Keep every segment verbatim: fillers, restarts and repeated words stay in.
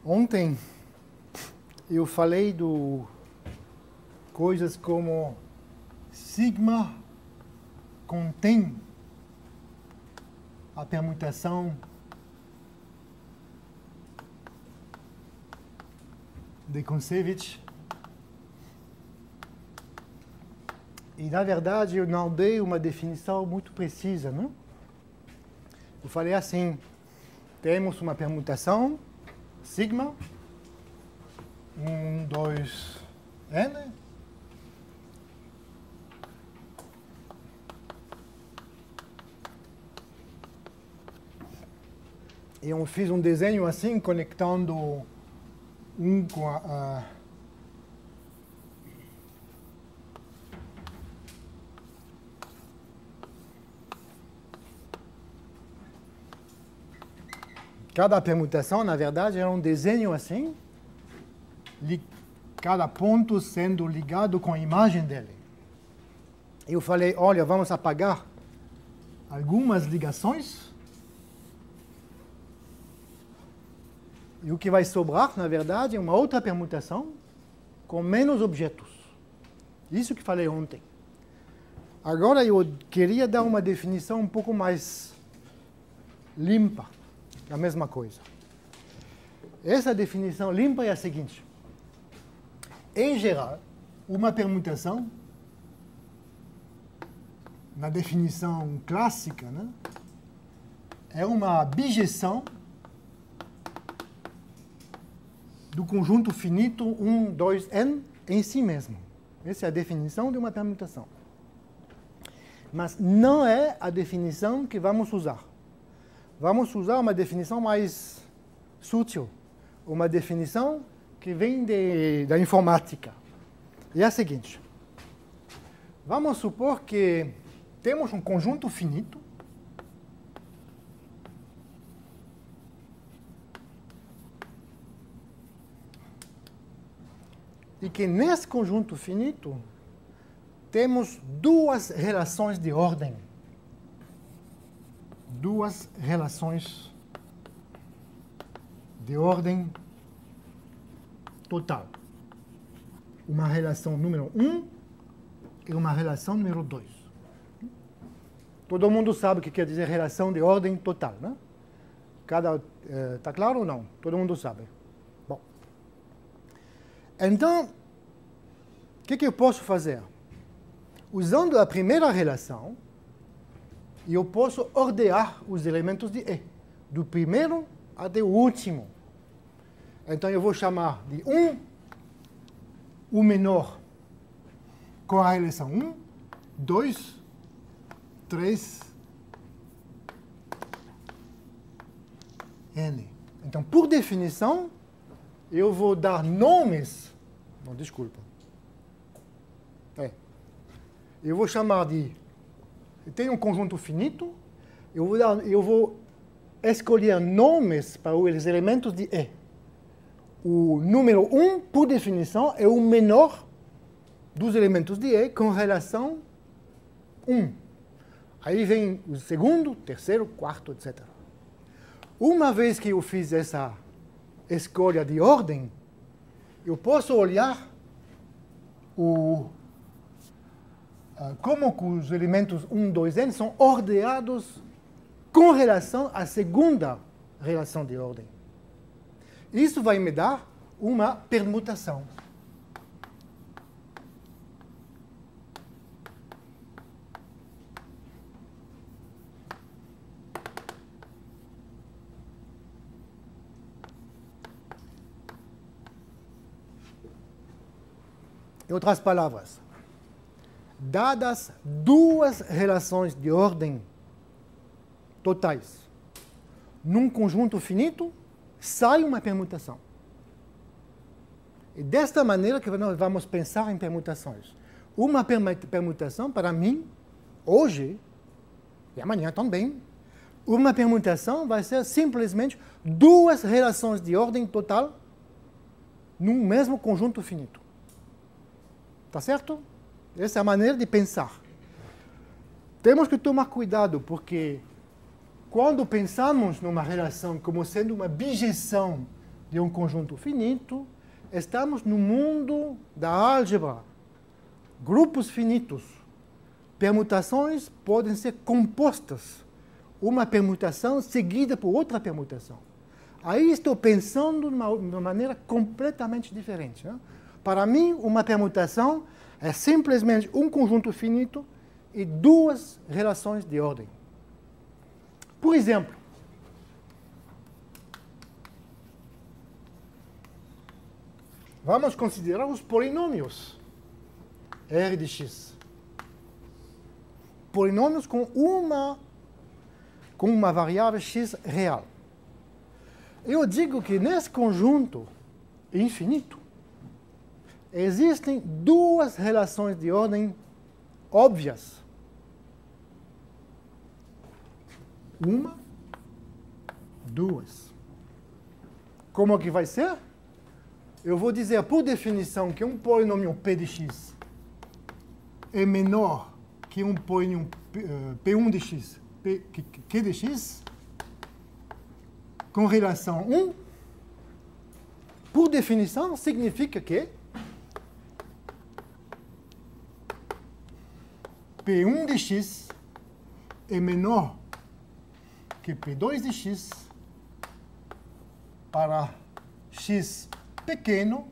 Ontem eu falei do coisas como sigma contém a permutação de Kontsevich. E, na verdade, eu não dei uma definição muito precisa, não? Eu falei assim, temos uma permutação, sigma, um, dois, n, e eu fiz um desenho assim, conectando um com a... a cada permutação, na verdade, era um desenho assim, cada ponto sendo ligado com a imagem dele. Eu falei, olha, vamos apagar algumas ligações. E o que vai sobrar, na verdade, é uma outra permutação com menos objetos. Isso que falei ontem. Agora eu queria dar uma definição um pouco mais limpa da mesma coisa. Essa definição limpa é a seguinte. Em geral, uma permutação, na definição clássica, né, é uma bijeção do conjunto finito um, dois, n em si mesmo. Essa é a definição de uma permutação. Mas não é a definição que vamos usar. Vamos usar uma definição mais sutil, uma definição que vem de, da informática. E é a seguinte. Vamos supor que temos um conjunto finito e que nesse conjunto finito temos duas relações de ordem. Duas relações de ordem total. Uma relação número um e uma relação número dois. Todo mundo sabe o que quer dizer relação de ordem total, né? Cada, eh, tá claro ou não? Todo mundo sabe. Bom. Então, o que, que eu posso fazer? Usando a primeira relação, eu posso ordenar os elementos de E, do primeiro até o último. Então, eu vou chamar de um, o menor com a relação um, dois, três, n. Então, por definição, eu vou dar nomes... Não, desculpa. É. Eu vou chamar de... Eu tenho um conjunto finito, eu vou, dar, eu vou escolher nomes para os elementos de E. O número um, por definição, é o menor dos elementos de E com relação um. Aí vem o segundo, terceiro, quarto, etcétera. Uma vez que eu fiz essa escolha de ordem, eu posso olhar o... como que os elementos um, dois, n são ordenados com relação à segunda relação de ordem. Isso vai me dar uma permutação. Em outras palavras, dadas duas relações de ordem totais num conjunto finito, sai uma permutação. E desta maneira que nós vamos pensar em permutações. Uma permutação, para mim, hoje, e amanhã também, uma permutação vai ser simplesmente duas relações de ordem total num mesmo conjunto finito. Tá certo? Essa é a maneira de pensar. Temos que tomar cuidado, porque quando pensamos numa relação como sendo uma bijeção de um conjunto finito, estamos no mundo da álgebra. Grupos finitos. Permutações podem ser compostas. Uma permutação seguida por outra permutação. Aí estou pensando de uma, de uma maneira completamente diferente. Né? Para mim, uma permutação é simplesmente um conjunto finito e duas relações de ordem. Por exemplo, vamos considerar os polinômios R de x. Polinômios com uma, com uma variável x real. Eu digo que nesse conjunto infinito existem duas relações de ordem óbvias. Uma, duas. Como que vai ser? Eu vou dizer, por definição, que um polinômio P de x é menor que um polinômio P um de x, P, Q de x, com relação um, por definição, significa que P um de x é menor que P dois de x para x pequeno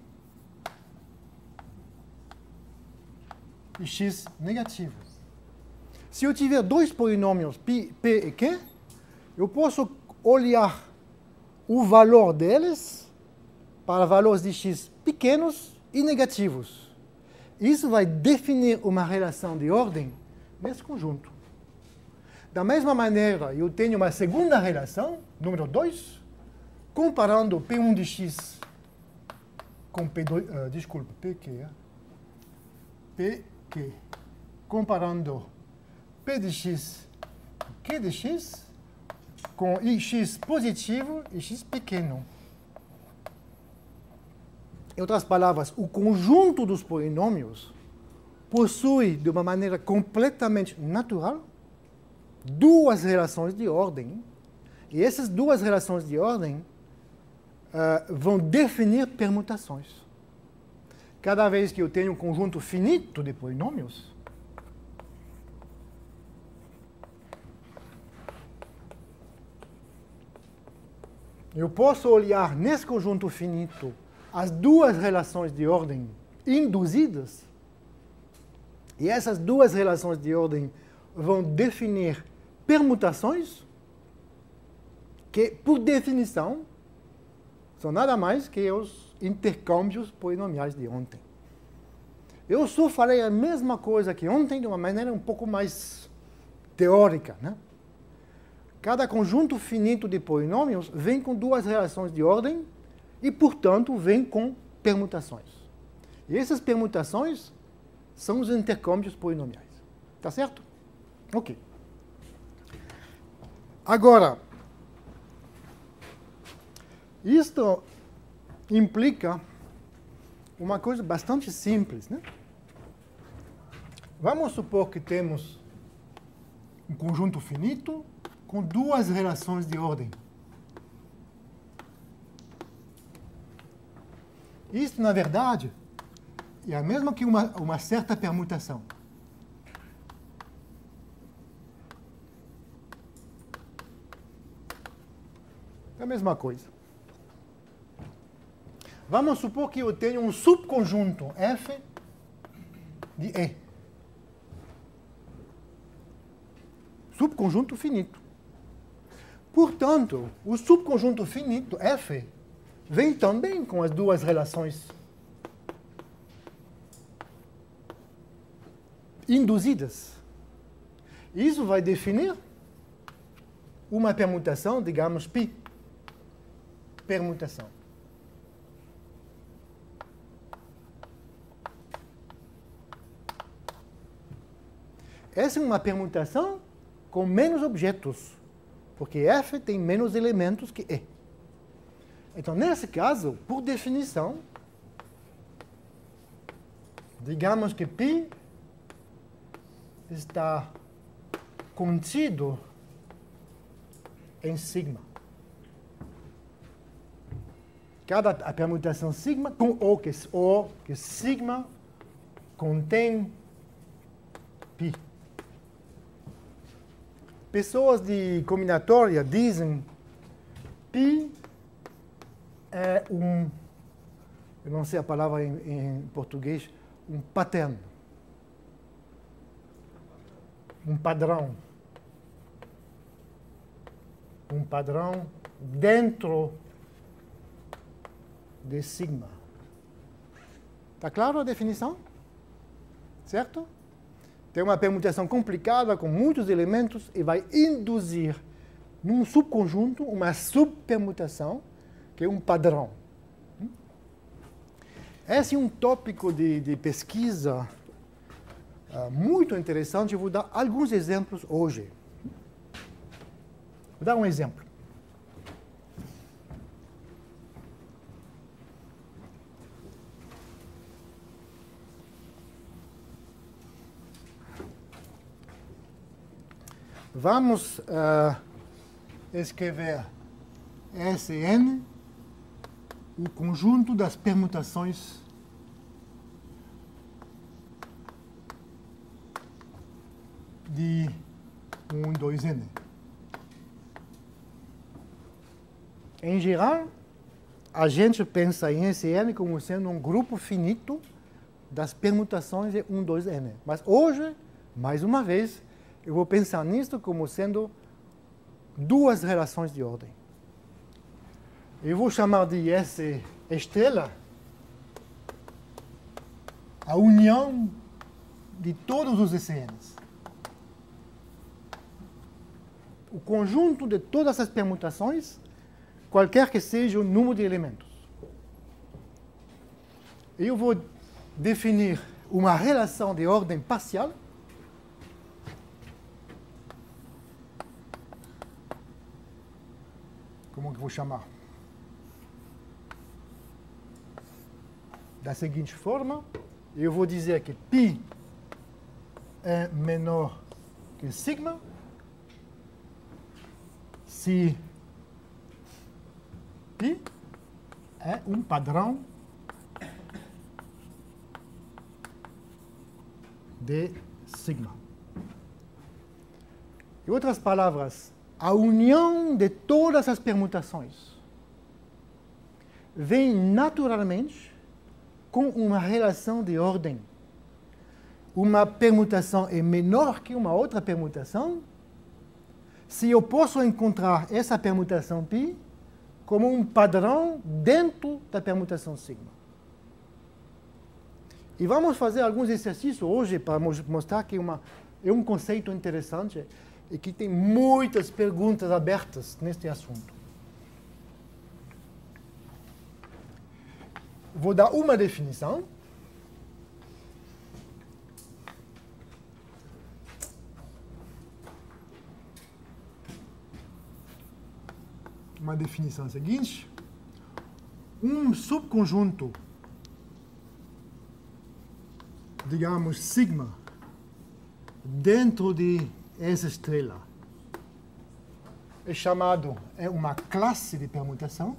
e x negativo. Se eu tiver dois polinômios P, P e Q, eu posso olhar o valor deles para valores de x pequenos e negativos. Isso vai definir uma relação de ordem nesse conjunto. Da mesma maneira, eu tenho uma segunda relação, número dois, comparando P um de x com P dois, uh, desculpa, P Q, P Q, comparando P de x e Q de x com x positivo e x pequeno. Em outras palavras, o conjunto dos polinômios possui, de uma maneira completamente natural, duas relações de ordem. E essas duas relações de ordem uh, vão definir permutações. Cada vez que eu tenho um conjunto finito de polinômios, eu posso olhar nesse conjunto finito as duas relações de ordem induzidas, e essas duas relações de ordem vão definir permutações que, por definição, são nada mais que os intercâmbios polinomiais de ontem. Eu só falei a mesma coisa que ontem de uma maneira um pouco mais teórica, né? Cada conjunto finito de polinômios vem com duas relações de ordem e, portanto, vem com permutações. E essas permutações são os intercâmbios polinomiais. Tá certo? Ok. Agora, isto implica uma coisa bastante simples, né? Vamos supor que temos um conjunto finito com duas relações de ordem. Isso, na verdade, é a mesma que uma, uma certa permutação. É a mesma coisa. Vamos supor que eu tenho um subconjunto F de E. Subconjunto finito. Portanto, o subconjunto finito F vem também com as duas relações induzidas. Isso vai definir uma permutação, digamos, π. Permutação. Essa é uma permutação com menos objetos, porque F tem menos elementos que E. Então, nesse caso, por definição, digamos que π está contido em sigma. cada a permutação sigma, com ou que, ou que sigma contém π. Pessoas de combinatória dizem π é um, eu não sei a palavra em, em português, um pattern, um padrão. Um padrão dentro de sigma. Está claro a definição? Certo? Tem uma permutação complicada com muitos elementos e vai induzir num subconjunto uma subpermutação que é um padrão. Esse é um tópico de, de pesquisa uh, muito interessante. Eu vou dar alguns exemplos hoje. Vou dar um exemplo. Vamos uh, escrever S N, o conjunto das permutações de um, dois N. Em geral, a gente pensa em S N como sendo um grupo finito das permutações de um, dois N. Mas hoje, mais uma vez, eu vou pensar nisso como sendo duas relações de ordem. Eu vou chamar de S estrela a união de todos os S Ns. O conjunto de todas as permutações, qualquer que seja o número de elementos. Eu vou definir uma relação de ordem parcial como que eu vou chamar? Da seguinte forma, eu vou dizer que π é menor que sigma se π é um padrão de sigma. Em outras palavras, a união de todas as permutações vem naturalmente com uma relação de ordem. Uma permutação é menor que uma outra permutação se eu posso encontrar essa permutação π como um padrão dentro da permutação sigma. E vamos fazer alguns exercícios hoje para mostrar que uma, é um conceito interessante e que tem muitas perguntas abertas neste assunto. Vou dar uma definição. Uma definição seguinte. Um subconjunto, digamos, sigma, dentro de essa estrela, é chamado, é uma classe de permutação.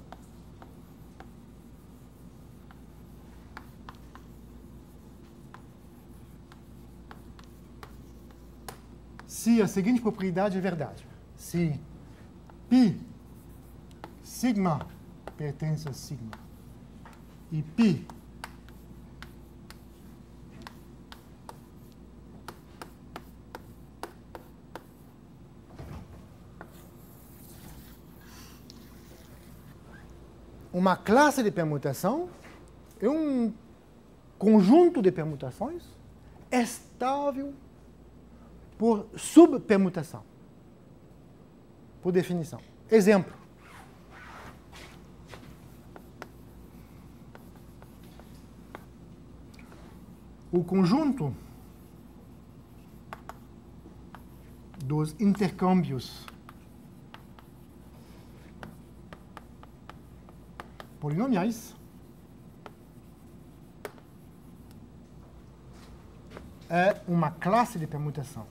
Se a seguinte propriedade é verdade. Se π sigma pertence a sigma e π uma classe de permutação é um conjunto de permutações estável por subpermutação, por definição. Exemplo. O conjunto dos intercâmbios polinomiais é uma classe de permutação.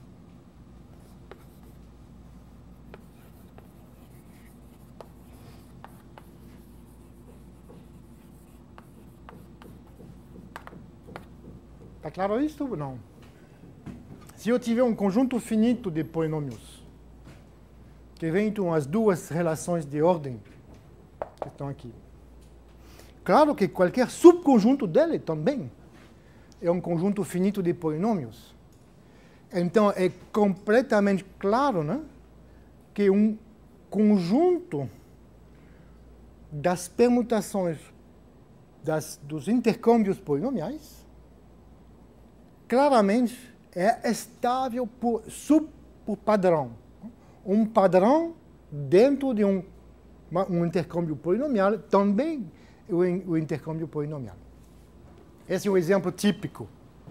Está claro isso? Não. Se eu tiver um conjunto finito de polinômios, que vem com as duas relações de ordem que estão aqui, claro que qualquer subconjunto dele também é um conjunto finito de polinômios. Então, é completamente claro, né, que um conjunto das permutações das, dos intercâmbios polinomiais claramente é estável por, sub, por padrão. Um padrão dentro de um, um intercâmbio polinomial também é o, o intercâmbio polinomial. Esse é um exemplo típico.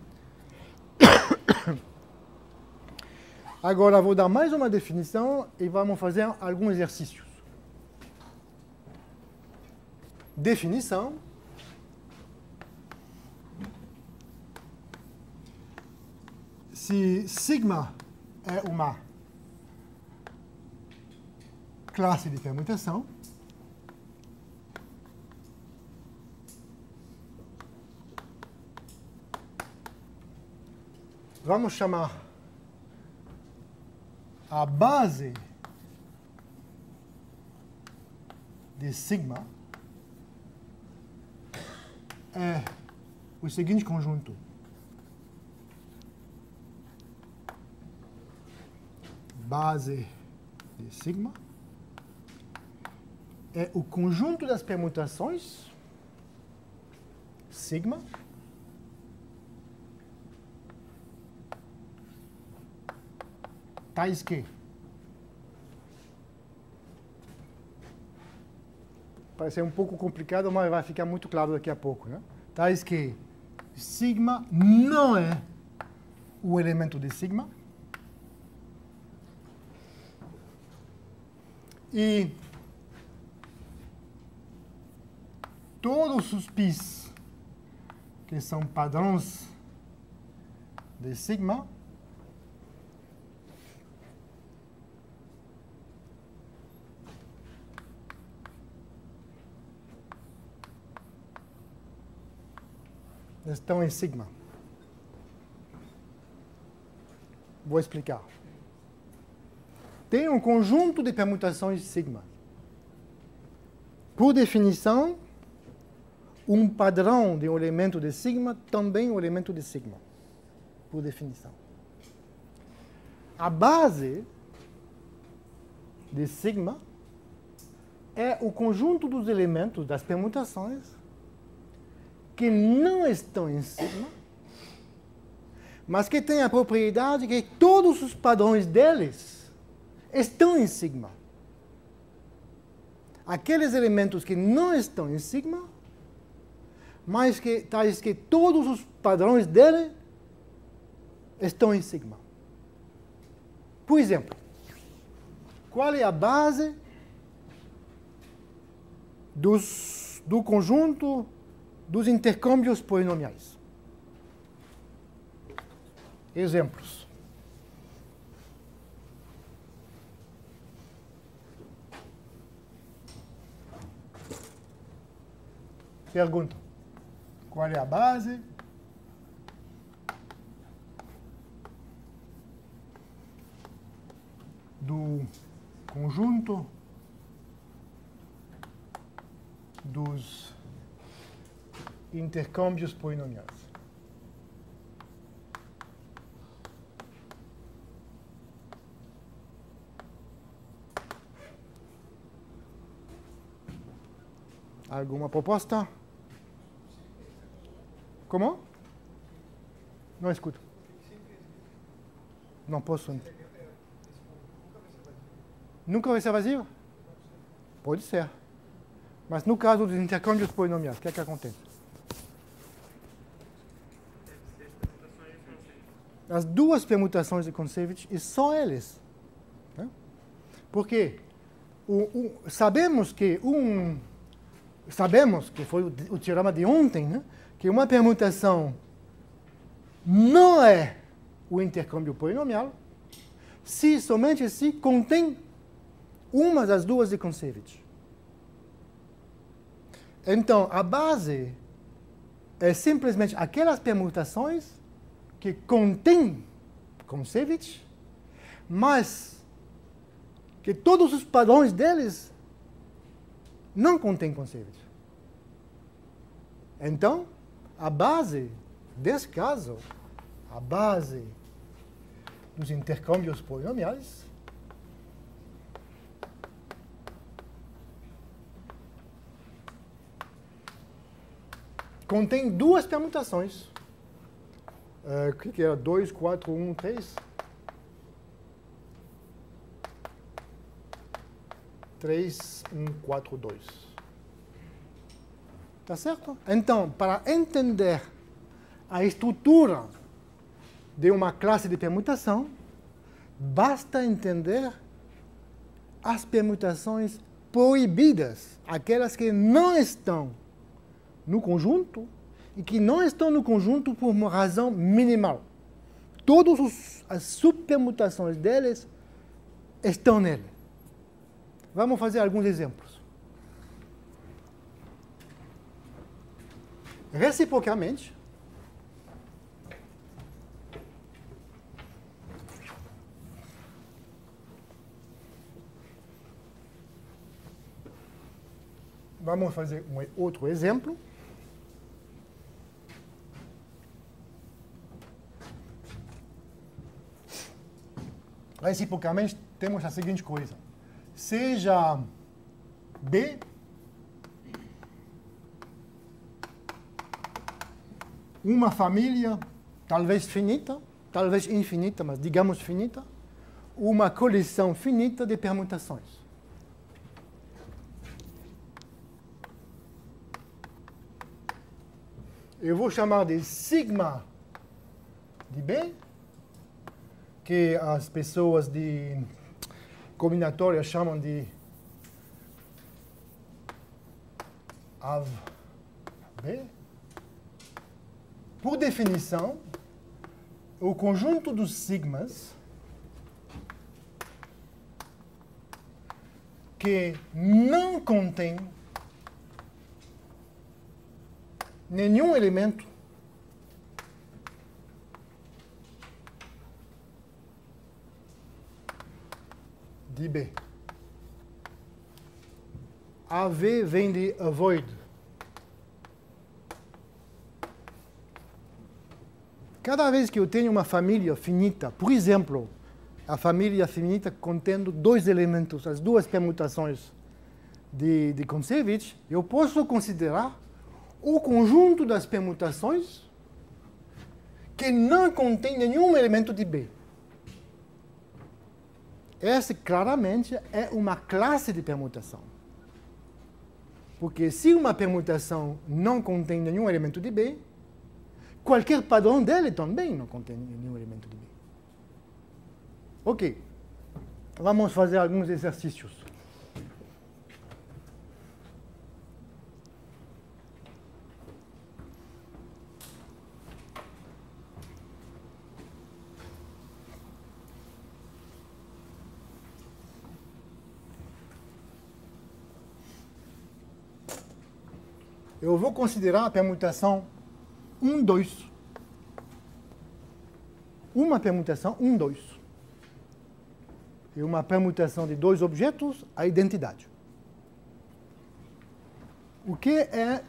Agora vou dar mais uma definição e vamos fazer alguns exercícios. Definição. Se sigma é uma classe de permutação, vamos chamar a base de sigma é o seguinte conjunto. Base de sigma é o conjunto das permutações sigma tais que parece um pouco complicado, mas vai ficar muito claro daqui a pouco, né? Tais que sigma não é o elemento de sigma e todos os πs que são padrões de sigma estão em sigma. Vou explicar. Tem um conjunto de permutações sigma. Por definição, um padrão de um elemento de sigma também é um elemento de sigma. Por definição. A base de sigma é o conjunto dos elementos das permutações que não estão em sigma, mas que têm a propriedade que todos os padrões deles estão em sigma. Aqueles elementos que não estão em sigma, mas que tais que todos os padrões dele estão em sigma. Por exemplo, qual é a base dos, do conjunto dos intercâmbios polinomiais? Exemplos. Pergunta. Qual é a base do conjunto dos intercâmbios polinomiais? Alguma proposta? Como? Não escuto. Não posso. Nunca vai ser vazio? Pode ser. Mas no caso dos intercâmbios polinomiais, o que é que acontece? As duas permutações de Kontsevich, e só eles. Né? Porque o, o, sabemos que um... Sabemos, que foi o, o teorema de ontem, né? Que uma permutação não é o intercâmbio polinomial se somente se contém uma das duas de Kontsevich. Então, a base é simplesmente aquelas permutações que contém Kontsevich, mas que todos os padrões deles não contêm Kontsevich. Então, a base desse caso, a base dos intercâmbios polinomiais, contém duas permutações. Uh, o que, que era? dois, quatro, um, três? três, um, quatro, dois. Tá certo? Então, para entender a estrutura de uma classe de permutação, basta entender as permutações proibidas, aquelas que não estão no conjunto e que não estão no conjunto por uma razão minimal. Todas os, as subpermutações deles estão nele. Vamos fazer alguns exemplos. Reciprocamente, vamos fazer um outro exemplo. Reciprocamente, temos a seguinte coisa. Seja B uma família, talvez finita, talvez infinita, mas digamos finita, uma coleção finita de permutações. Eu vou chamar de sigma de B, que as pessoas de combinatória chamam de A V B. Por definição, o conjunto dos sigmas que não contém nenhum elemento de B. A V vem de avoid. Cada vez que eu tenho uma família finita, por exemplo, a família finita contendo dois elementos, as duas permutações de, de Kontsevich, eu posso considerar o conjunto das permutações que não contém nenhum elemento de B. Essa, claramente, é uma classe de permutação. Porque se uma permutação não contém nenhum elemento de B, qualquer padrão dele também não contém nenhum elemento de B. Ok. Vamos fazer alguns exercícios. Eu vou considerar a permutação um, dois. Uma permutação um, dois. E uma permutação de dois objetos, a identidade. O que é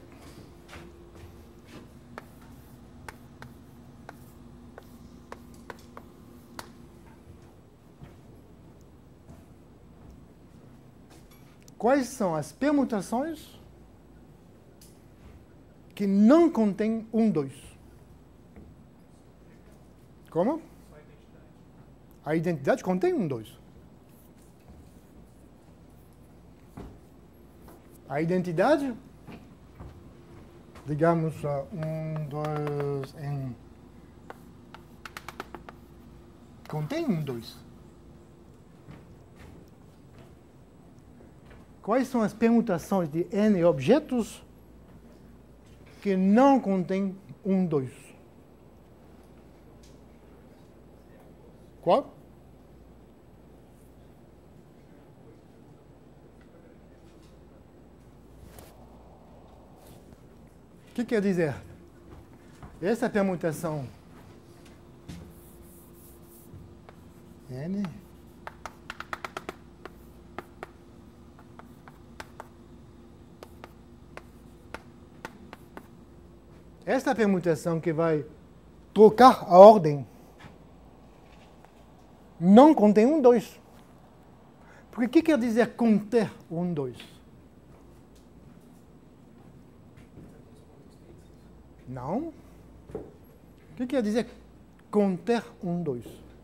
quais são as permutações que não contém um, dois? Como? A identidade contém um, dois. A identidade, digamos, um, dois, em... contém um, dois. Quais são as permutações de N objetos que não contém um, dois? Qual? O que quer dizer? Essa permutação N. Esta permutação que vai trocar a ordem não contém um dois. Porque o que quer dizer conter um dois? Não. O que quer dizer conter um dois?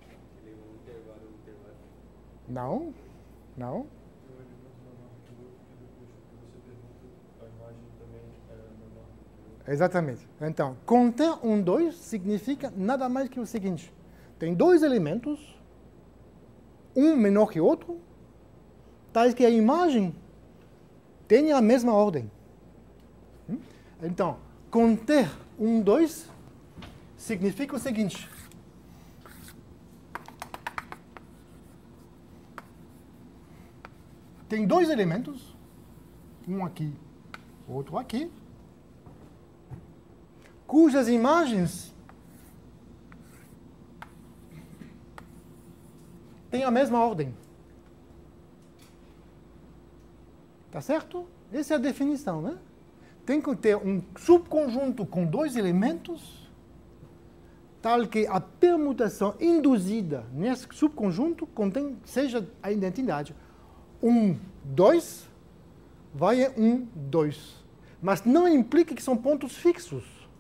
Não. Não. Exatamente. Então, conter um dois significa nada mais que o seguinte. Tem dois elementos, um menor que o outro, tais que a imagem tenha a mesma ordem. Então, conter um dois significa o seguinte. Tem dois elementos, um aqui, outro aqui, cujas imagens têm a mesma ordem. Tá certo? Essa é a definição, né? Tem que ter um subconjunto com dois elementos, tal que a permutação induzida nesse subconjunto contém, seja a identidade um, dois, vai em um, dois. Mas não implica que são pontos fixos.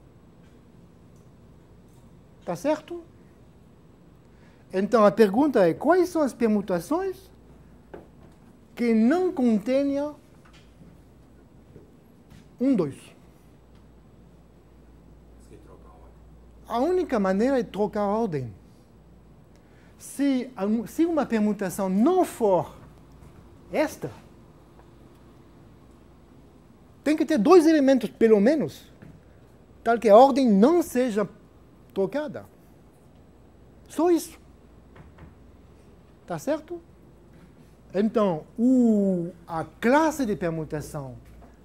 Tá certo? Então a pergunta é, quais são as permutações que não contenham um, dois? A única maneira é trocar a ordem. Se, se uma permutação não for esta, tem que ter dois elementos, pelo menos, tal que a ordem não seja trocada. Só isso. Tá certo? Então, o, a classe de permutação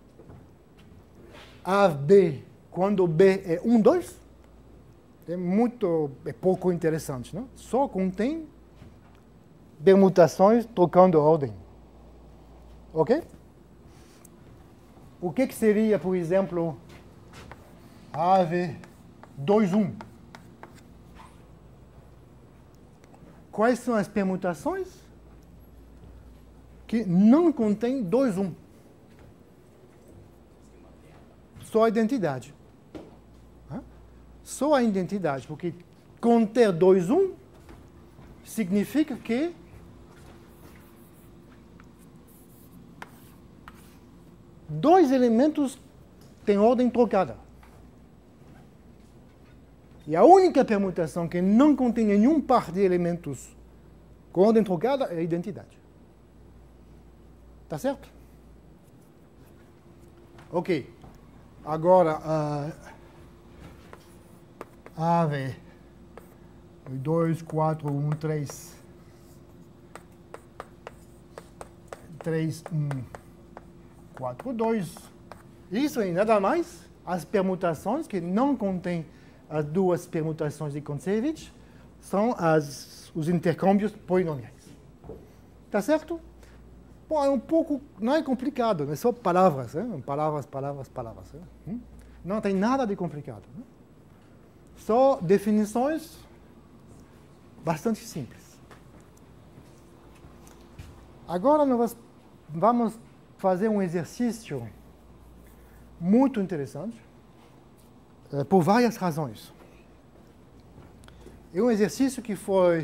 A B, quando B é um, dois, é muito, é pouco interessante, não? Só contém permutações trocando ordem. Ok? O que, que seria, por exemplo, A V dois, um? Quais são as permutações que não contêm dois, um? Só a identidade. Só a identidade, porque conter dois, um significa que dois elementos têm ordem trocada. E a única permutação que não contém nenhum par de elementos com ordem trocada é a identidade. Tá certo? Ok. Agora, uh, A V dois, quatro, um, três. três, um, quatro, dois. Isso é nada mais as permutações que não contêm as duas permutações de Kontsevich, são as, os intercâmbios polinomiais. Tá certo? Bom, é um pouco, não é complicado, é só palavras, né? palavras, palavras, palavras. Né? Não tem nada de complicado. Né? Só definições bastante simples. Agora nós vamos fazer um exercício muito interessante, por várias razões. É um exercício que foi,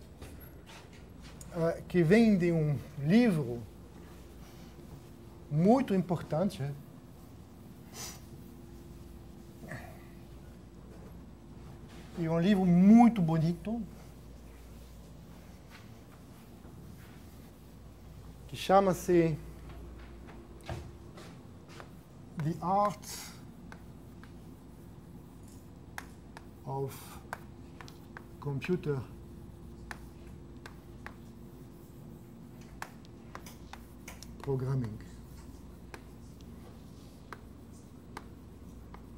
que vem de um livro muito importante, e um livro muito bonito, que chama-se The Art of Computer Programming.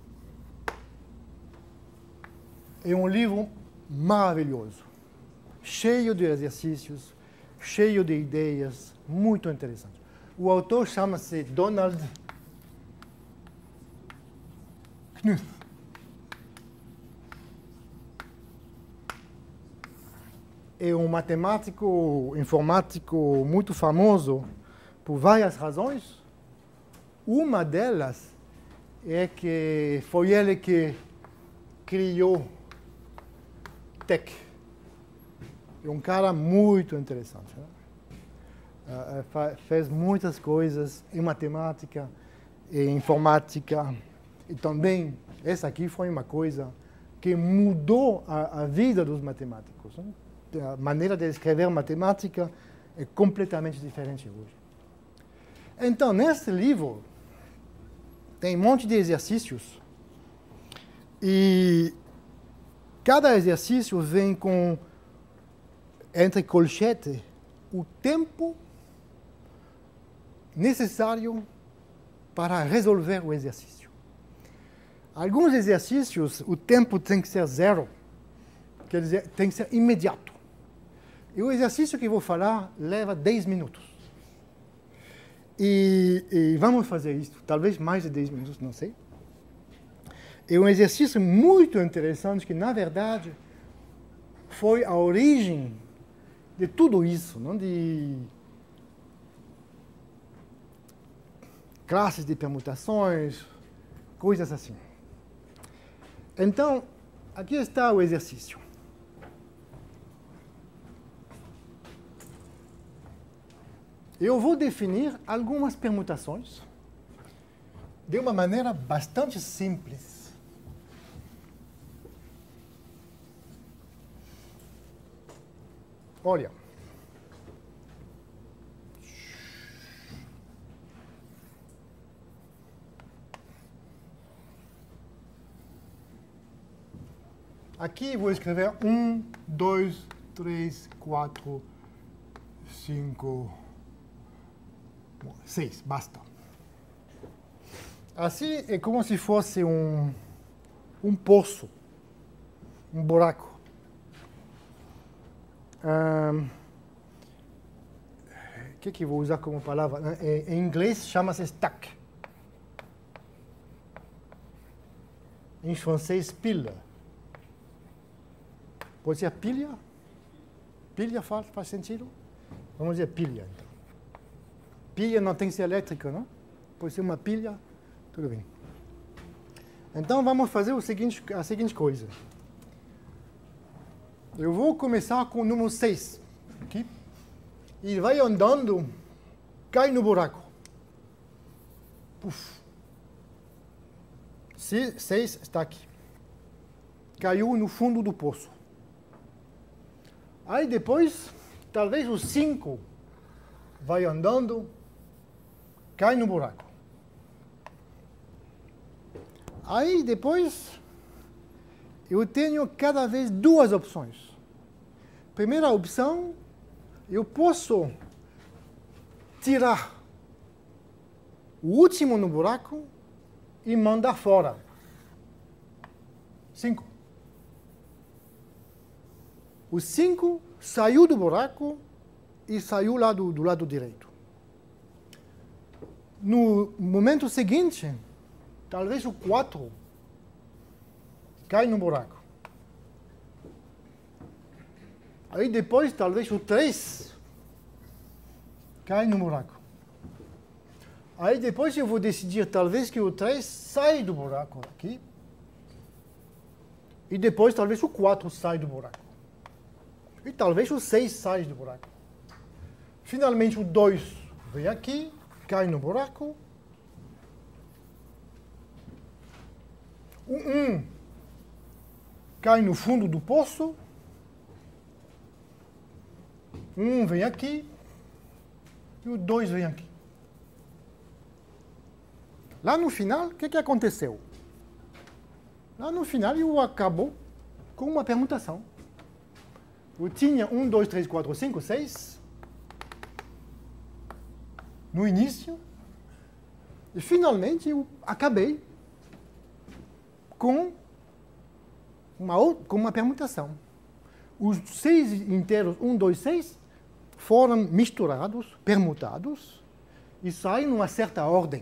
É um livro maravilhoso, cheio de exercícios, cheio de ideias, muito interessante. O autor chama-se Donald Knuth. É um matemático informático muito famoso por várias razões. Uma delas é que foi ele que criou T E C. É um cara muito interessante, né? Uh, fez muitas coisas em matemática, em informática, e também essa aqui foi uma coisa que mudou a, a vida dos matemáticos, né? A maneira de escrever matemática é completamente diferente hoje. Então, nesse livro, tem um monte de exercícios, e cada exercício vem com, entre colchetes, o tempo necessário para resolver o exercício. Alguns exercícios, o tempo tem que ser zero, quer dizer, tem que ser imediato. E o exercício que vou falar leva dez minutos. E, e vamos fazer isso, talvez mais de dez minutos, não sei. É um exercício muito interessante que, na verdade, foi a origem de tudo isso, não? De classes de permutações, coisas assim. Então, aqui está o exercício. Eu vou definir algumas permutações de uma maneira bastante simples. Olha. Aqui vou escrever um, dois, três, quatro, cinco, seis, basta. Assim é como se fosse um, um poço, um buraco. O que que vou usar como palavra? Em inglês chama-se stack. Em francês, pile. Pode ser pilha? Pilha faz, faz sentido? Vamos dizer pilha, então. Pilha não tem que ser elétrica, não? Pode ser uma pilha, tudo bem. Então, vamos fazer o seguinte, a seguinte coisa. Eu vou começar com o número seis, aqui, e vai andando, cai no buraco. Puf. seis está aqui. Caiu no fundo do poço. Aí depois, talvez o cinco vai andando, cai no buraco. Aí depois, eu tenho cada vez duas opções. Primeira opção, eu posso tirar o último no buraco e mandar fora. cinco. O cinco saiu do buraco e saiu lá do, do lado direito. No momento seguinte, talvez o quatro cai no buraco. Aí depois, talvez o três cai no buraco. Aí depois eu vou decidir, talvez, que o três sai do buraco aqui. E depois, talvez, o quatro sai do buraco. E talvez o seis saia do buraco. Finalmente, o dois vem aqui, cai no buraco. O um cai no fundo do poço. O um vem aqui. E o dois vem aqui. Lá no final, o que, que aconteceu? Lá no final, eu acabo com uma permutação. Eu tinha um, dois, três, quatro, cinco, seis no início, e finalmente eu acabei com uma, com uma permutação. os seis inteiros um, dois, seis foram misturados, permutados, e saem numa certa ordem.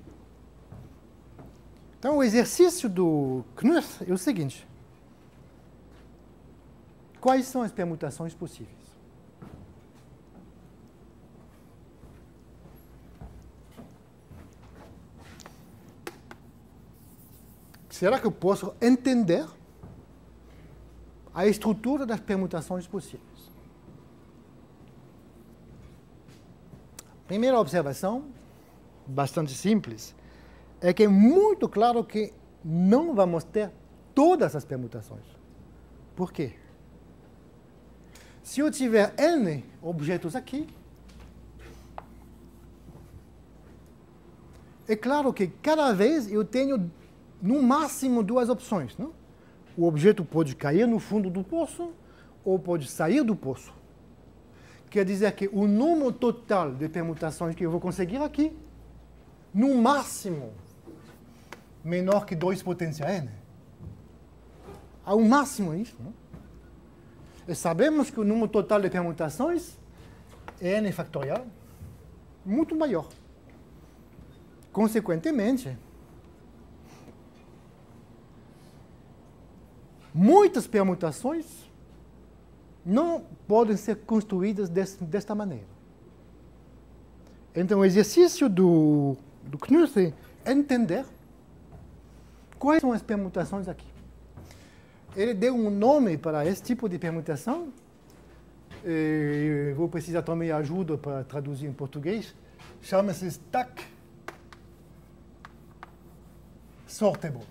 Então, o exercício do Knuth é o seguinte. Quais são as permutações possíveis? Será que eu posso entender a estrutura das permutações possíveis? Primeira observação, bastante simples, é que é muito claro que não vamos ter todas as permutações. Por quê? Se eu tiver N objetos aqui, é claro que cada vez eu tenho no máximo duas opções. Não? O objeto pode cair no fundo do poço ou pode sair do poço. Quer dizer que o número total de permutações que eu vou conseguir aqui, no máximo, menor que dois potência N. Ao máximo isso. Não? E sabemos que o número total de permutações é N fatorial muito maior. Consequentemente, muitas permutações não podem ser construídas desse, desta maneira. Então, o exercício do, do Knuth é entender quais são as permutações aqui. Ele deu um nome para esse tipo de permutação. Eu vou precisar também de ajuda para traduzir em português. Chama-se stack sortable.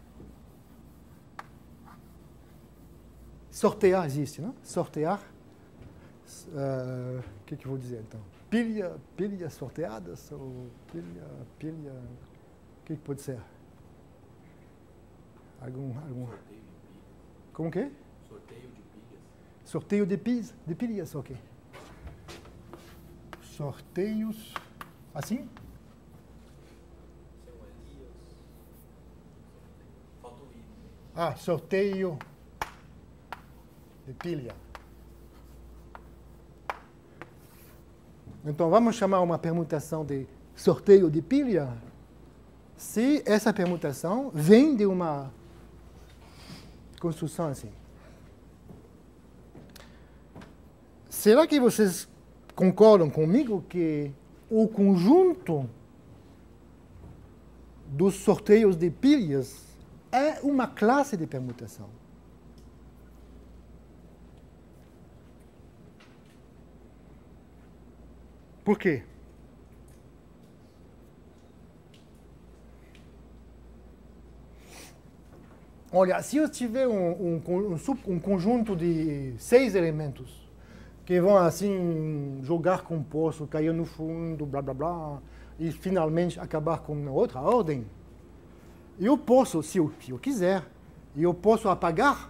Sortear existe, não? Sortear. O uh, que, que eu vou dizer então? Pilha, pilhas sorteadas ou pilha, pilha. O que, que pode ser? Algum, algum. Como que é? Sorteio de pilhas. Sorteio de pilhas, de pilhas, ok. Sorteios. Assim? Ah, sorteio de pilha. Então, vamos chamar uma permutação de sorteio de pilha se essa permutação vem de uma construção assim. Será que vocês concordam comigo que o conjunto dos sorteios de pilhas é uma classe de permutação? Por quê? Olha, se eu tiver um, um, um, um conjunto de seis elementos que vão assim jogar com o poço, cair no fundo, blá blá blá, e finalmente acabar com uma outra ordem, eu posso, se eu, se eu quiser, eu posso apagar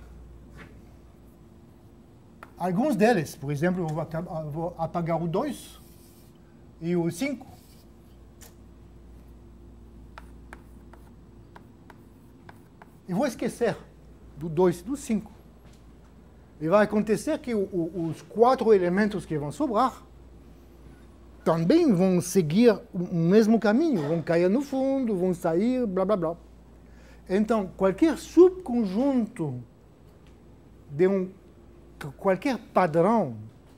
alguns deles. Por exemplo, eu vou, eu vou apagar o dois e o cinco. E vou esquecer do dois e do cinco. E vai acontecer que o, o, os quatro elementos que vão sobrar também vão seguir o mesmo caminho, vão cair no fundo, vão sair, blá blá blá. Então, qualquer subconjunto de um qualquer padrão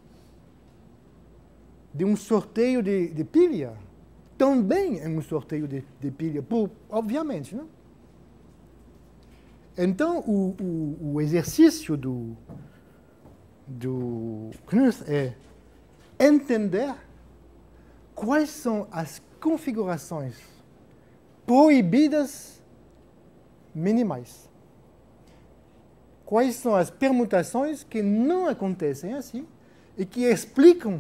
de um sorteio de, de pilha também é um sorteio de, de pilha, por, obviamente, não? Então, o, o, o exercício do, do Knuth é entender quais são as configurações proibidas minimais. Quais são as permutações que não acontecem assim e que explicam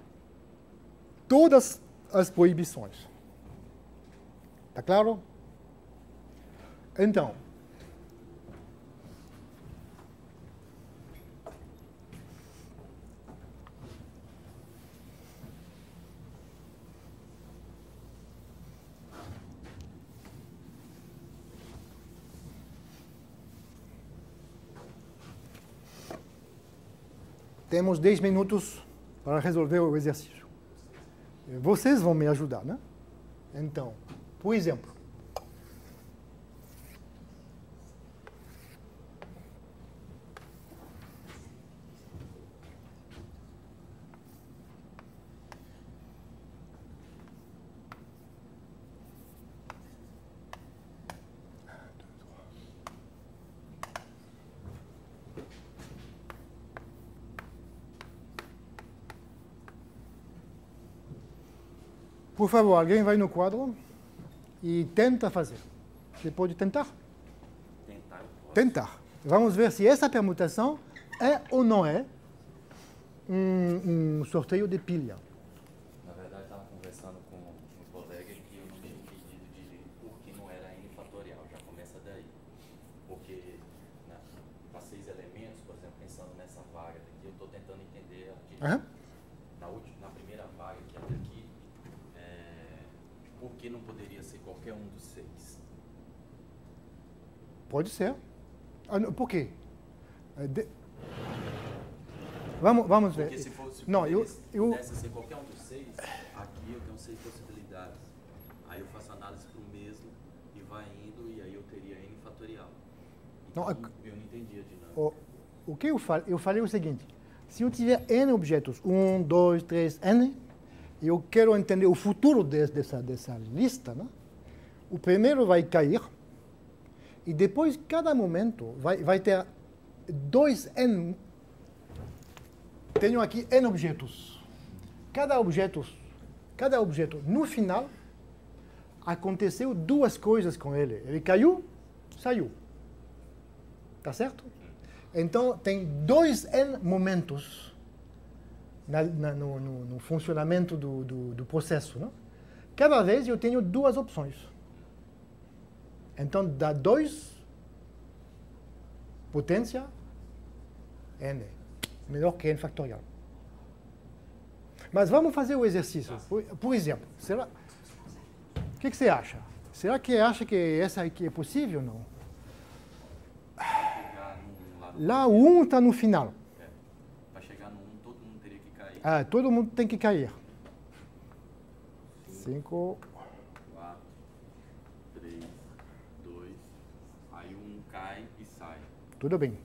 todas as proibições. Está claro? Então, temos dez minutos para resolver o exercício. Vocês vão me ajudar, né? Então, por exemplo, por favor, alguém vai no quadro e tenta fazer. Você pode tentar? Tentar, eu posso. Tentar. Vamos ver se essa permutação é ou não é um, um sorteio de pilha. Na verdade, eu estava conversando com um colega que eu não tinha entendido direito porque não era N fatorial. Já começa daí. Porque para seis elementos, por exemplo, pensando nessa vaga daqui, eu estou tentando entender a direita. Aham. Na, última, na primeira vaga que é daqui, é, por que não poderia ser qualquer um dos seis? Pode ser. Ah, não, por quê? É de- Vamos, vamos ver. Porque se fosse Não, eu, pudesse, eu, pudesse ser qualquer um dos seis, aqui eu tenho seis possibilidades. Aí eu faço análise para o mesmo e vai indo, e aí eu teria N fatorial. Então, Não, a- eu não entendi a dinâmica. o, o que eu falei? Eu falei o seguinte: se eu tiver N objetos, um, dois, três, N, e eu quero entender o futuro de- dessa, dessa lista, né? O primeiro vai cair, e depois, cada momento, vai, vai ter dois N. Tenho aqui N objetos. Cada objeto, cada objeto, no final, aconteceu duas coisas com ele. Ele caiu, saiu. Tá certo? Então, tem dois N momentos na, na, no, no, no funcionamento do, do, do processo. Não? Cada vez eu tenho duas opções. Então, dá dois potência N. Melhor que N factorial. Mas vamos fazer o exercício. Por, por exemplo, será, o que, que você acha? Será que acha que essa aqui é possível ou não? Chegar num lado Lá o um está no final. é, para chegar no um, todo mundo teria que cair. Ah, todo mundo tem que cair. Cinco. quatro, três, dois, aí um cai e sai. Tudo bem.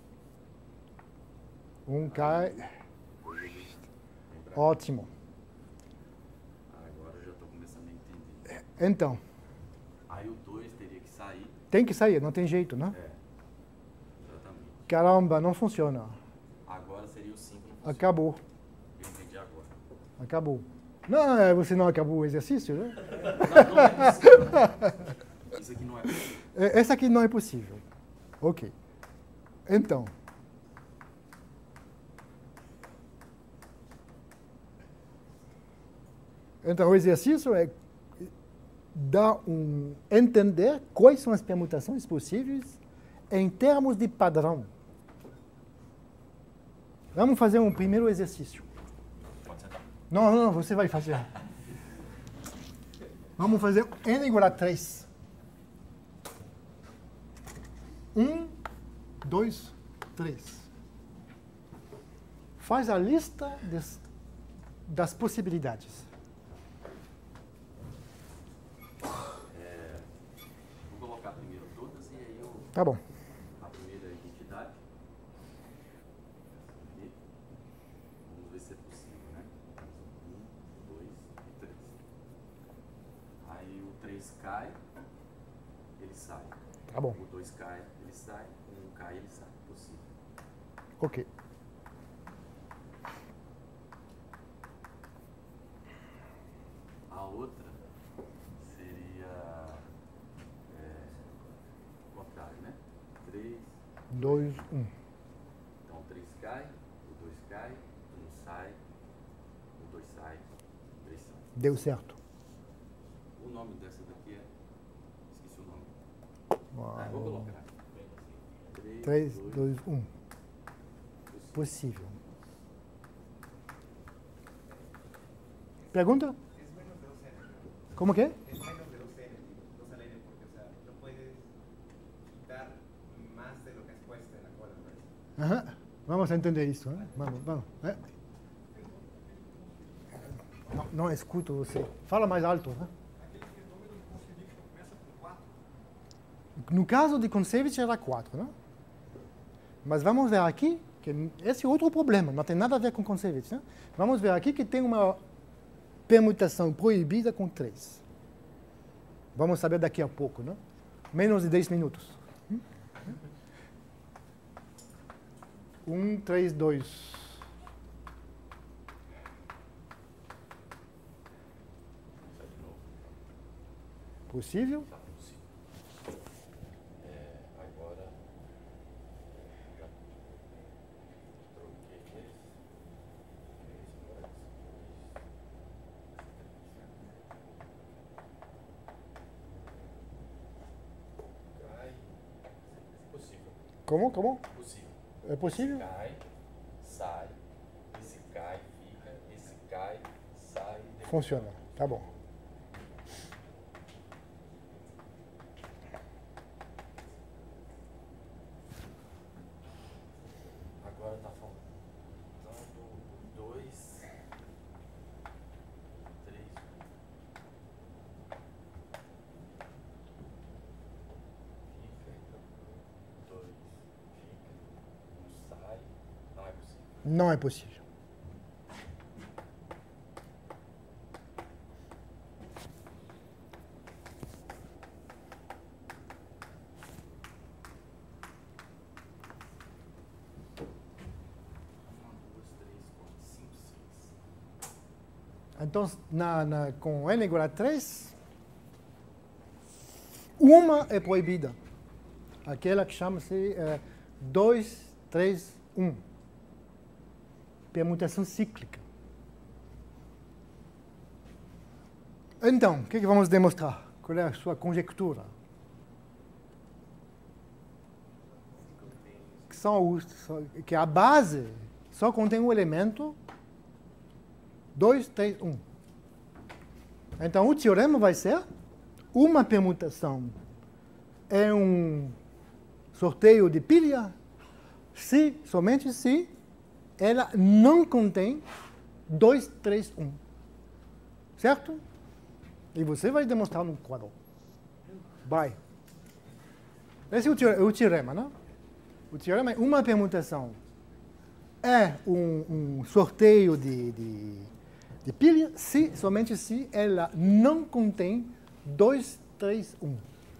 Um cai. Depois ele vem pra cá. Ótimo. Agora eu já estou começando a entender. Então, Aí o dois teria que sair. tem que sair, não tem jeito, né? É, exatamente. Caramba, não funciona. Agora seria o cinco, não funciona. Acabou. Eu entendi agora. Acabou. Não, é, você não acabou o exercício, né? Não, não é possível. Isso aqui não é possível. É, essa aqui não é possível. Ok. Então. Então, o exercício é dar um, entender quais são as permutações possíveis em termos de padrão. Vamos fazer um primeiro exercício. Pode sentar. Não, não, você vai fazer. Vamos fazer n igual a três. Um, dois, três. Faz a lista des, das possibilidades. É, vou colocar primeiro todas e aí eu. Tá bom. A primeira identidade. Essa aqui. Vamos ver se é possível, né? Um, dois e três. Aí o três cai, ele sai. Tá bom. O dois cai, ele sai. O um cai, ele sai. Possível. Ok. A outra seria. É, o contrário, né? três. Dois, um. Então o três cai, o dois cai, o um sai, o dois sai, o três sai. Deu certo. O nome dessa daqui é. Esqueci o nome. Ah, eu vou colocar. Três, dois, um. Possível. Pergunta? Es menos de dos N. Como que é? Es menos de dos N, dos N, porque, o sea, no puedes quitar más de lo que has puesto en la cola, ¿no? Aham. Vamos entender isso, né? Vamos, vamos. Né? Não, não escuto você. Fala mais alto, né? No caso de Kontsevich era quatro, né? Mas vamos ver aqui que esse é outro problema, não tem nada a ver com Kontsevich, né? Vamos ver aqui que tem uma permutação proibida com três. Vamos saber daqui a pouco, né? Menos de dez minutos. Um, três, dois. Possível? Tá possível. É, agora já troquei esse. Esse agora cai. Possível. Como? Como? Possível. É possível? Esse cai, sai. Esse cai, fica. Esse cai, sai. depois- Funciona. Tá bom. Agora tá faltando dois, três. Fica, dois, fica, um sai. Não é possível. Não é possível. Uma, duas, três, quatro, cinco, seis. Então, na, na, com n igual a três, uma é proibida. Aquela que chama-se dois, três, um. Permutação cíclica. Então, o que, que vamos demonstrar? Qual é a sua conjectura? Que, são os, que a base só contém um elemento dois, três, um. Então, o teorema vai ser uma permutação é um sorteio de pilha se, somente se, ela não contém dois, três, um. Certo? E você vai demonstrar no quadro. Vai. Esse é o teorema, né? O teorema é uma permutação é um, um sorteio de, de, de pilha se, somente se ela não contém dois, três, um.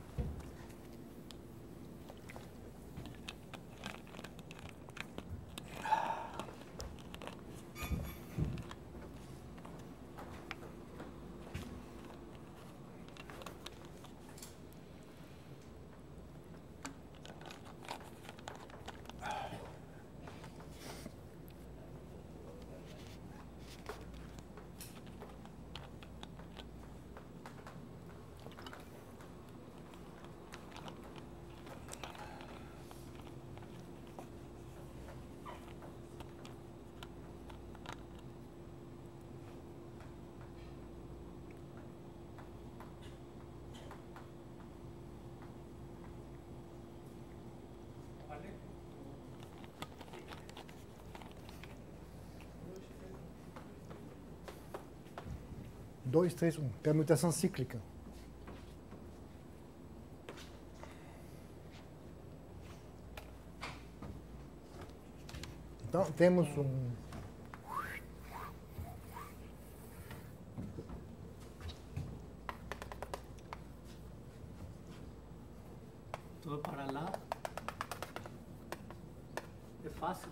dois, três, um. Permutação cíclica. Então, temos um... Todo para lá. É fácil?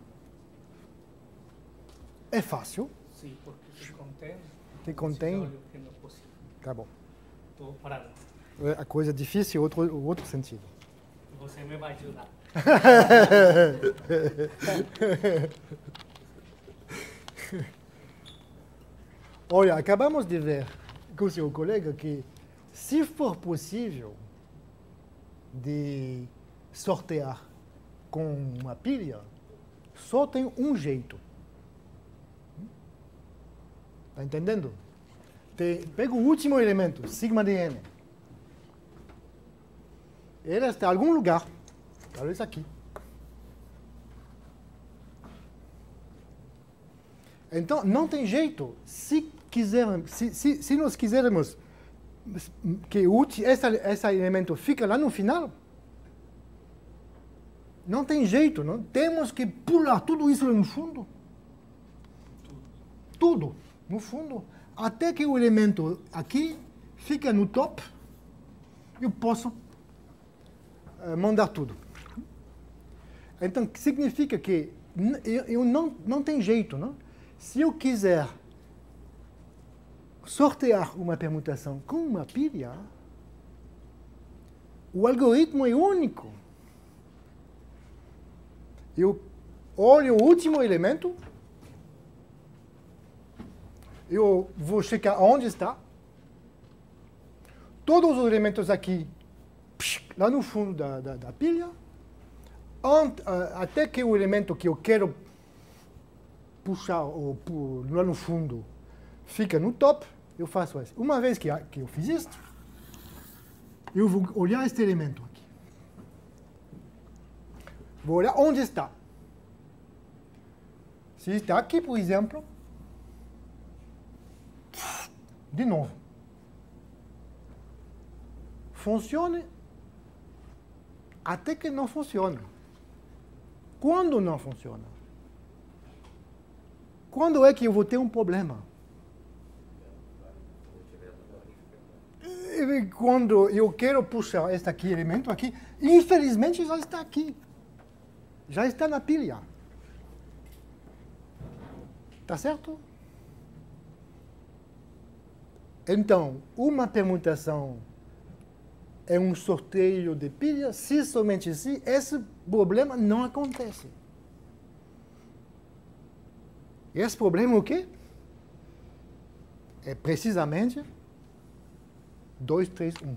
É fácil. Sim, porque se contém. Que contém. Olha o que não é possível. Tá bom. Todo para lá. A coisa difícil é outro, o outro sentido. Você me vai ajudar. Olha, acabamos de ver com o seu colega que, se for possível de sortear com uma pilha, só tem um jeito. Está entendendo? Te, pega o último elemento, sigma de n. Ele está em algum lugar, talvez aqui. Então, não tem jeito. Se, quiser, se, se, se nós quisermos que o, esse, esse elemento fique lá no final, não tem jeito. Não? Temos que pular tudo isso no fundo. Tudo no fundo. Até que o elemento aqui fica no top, eu posso uh, mandar tudo. Então, significa que eu, eu não, não tem jeito. Não? Se eu quiser sortear uma permutação com uma pilha, o algoritmo é único. Eu olho o último elemento, eu vou checar onde está. Todos os elementos aqui, lá no fundo da, da, da pilha, ant, uh, até que o elemento que eu quero puxar ou, pu, lá no fundo fica no top, eu faço isso. Uma vez que, que eu fiz isto, eu vou olhar este elemento aqui. Vou olhar onde está. Se está aqui, por exemplo, de novo. Funcione até que não funciona. Quando não funciona? Quando é que eu vou ter um problema? E quando eu quero puxar este aqui, elemento aqui, infelizmente já está aqui. Já está na pilha. Tá certo? Então, uma permutação é um sorteio de pilhas, se somente se esse problema não acontece. Esse problema é o quê? É precisamente dois, três, um.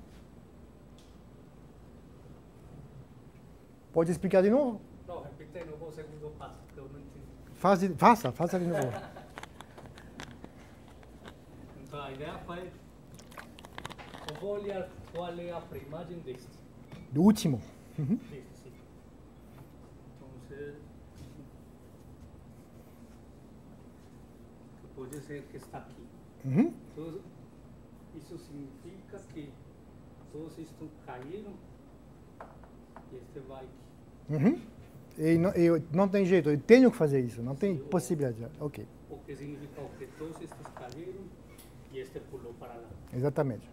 Pode explicar de novo? Não, repita de novo o segundo passo, porque eu não entendi. Faz, faça, faça de novo. Então, a ideia foi... Eu vou olhar qual é a primagem deste. Do último. Uhum. Deste, sim. Então, pode ser que está aqui. Uhum. Então, isso significa que todos estão caíram e este vai aqui. Uhum. E não, eu, não tem jeito, eu tenho que fazer isso, não tem possibilidade. Ok, O que significa que todos estes caíram e este pulou para lá. exatamente.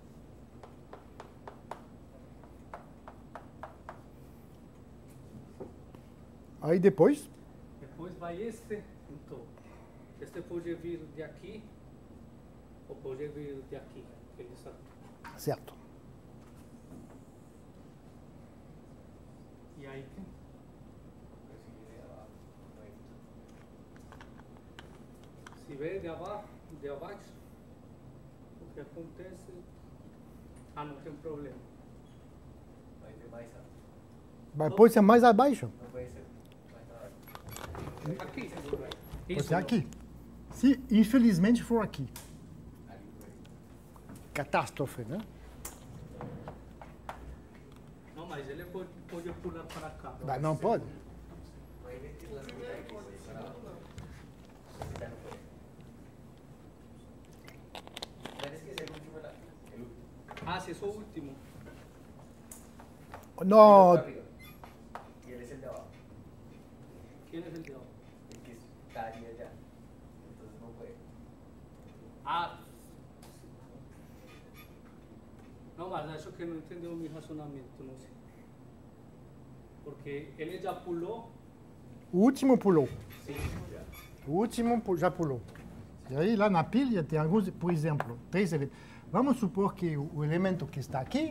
Aí depois, Depois vai este, então, este pode vir de aqui ou pode vir de aqui. Ele está aqui. certo. E aí, se vê de abaixo, de abaixo, o que acontece, ah, não tem problema. Vai ter mais alto. Mas pode ser mais abaixo, Não vai ser mais alto. Aqui, pode isso ser não. aqui. Se infelizmente for aqui. Ali foi. Catástrofe, né? Não, mas ele pode, pode pular para cá. Mas não pode. Vai ventilando daqui para lá. Já não foi. Tienes que ser el último. la- El último. Ah, si es el último. No, Arriba. Y él es el de abajo. ¿Quién es el de abajo? El que estaría allá. Entonces no puede. Ah. No, mas acho que não entendeu o meu racionamento, não sei. Porque ele já pulou. o último pulou. Sim. O último pu- já pulou. E aí lá na pilha tem alguns, por exemplo, três elementos. Vamos supor que o, o elemento que está aqui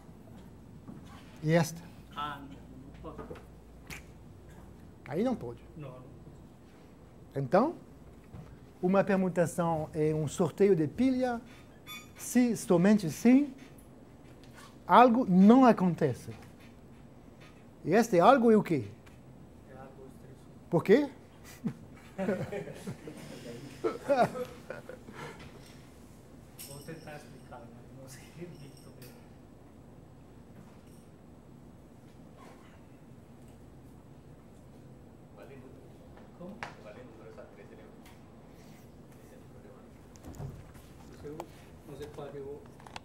e este. Ah, não, não pode. Aí não pode. Não, não. Então, uma permutação é um sorteio de pilha se somente se algo não acontece. E este algo é o quê? É a dois, três, um. Por quê? Vou tentar explicar, mas não sei muito bem. Vale número. Como? Vale números a tres elementos. Você pode o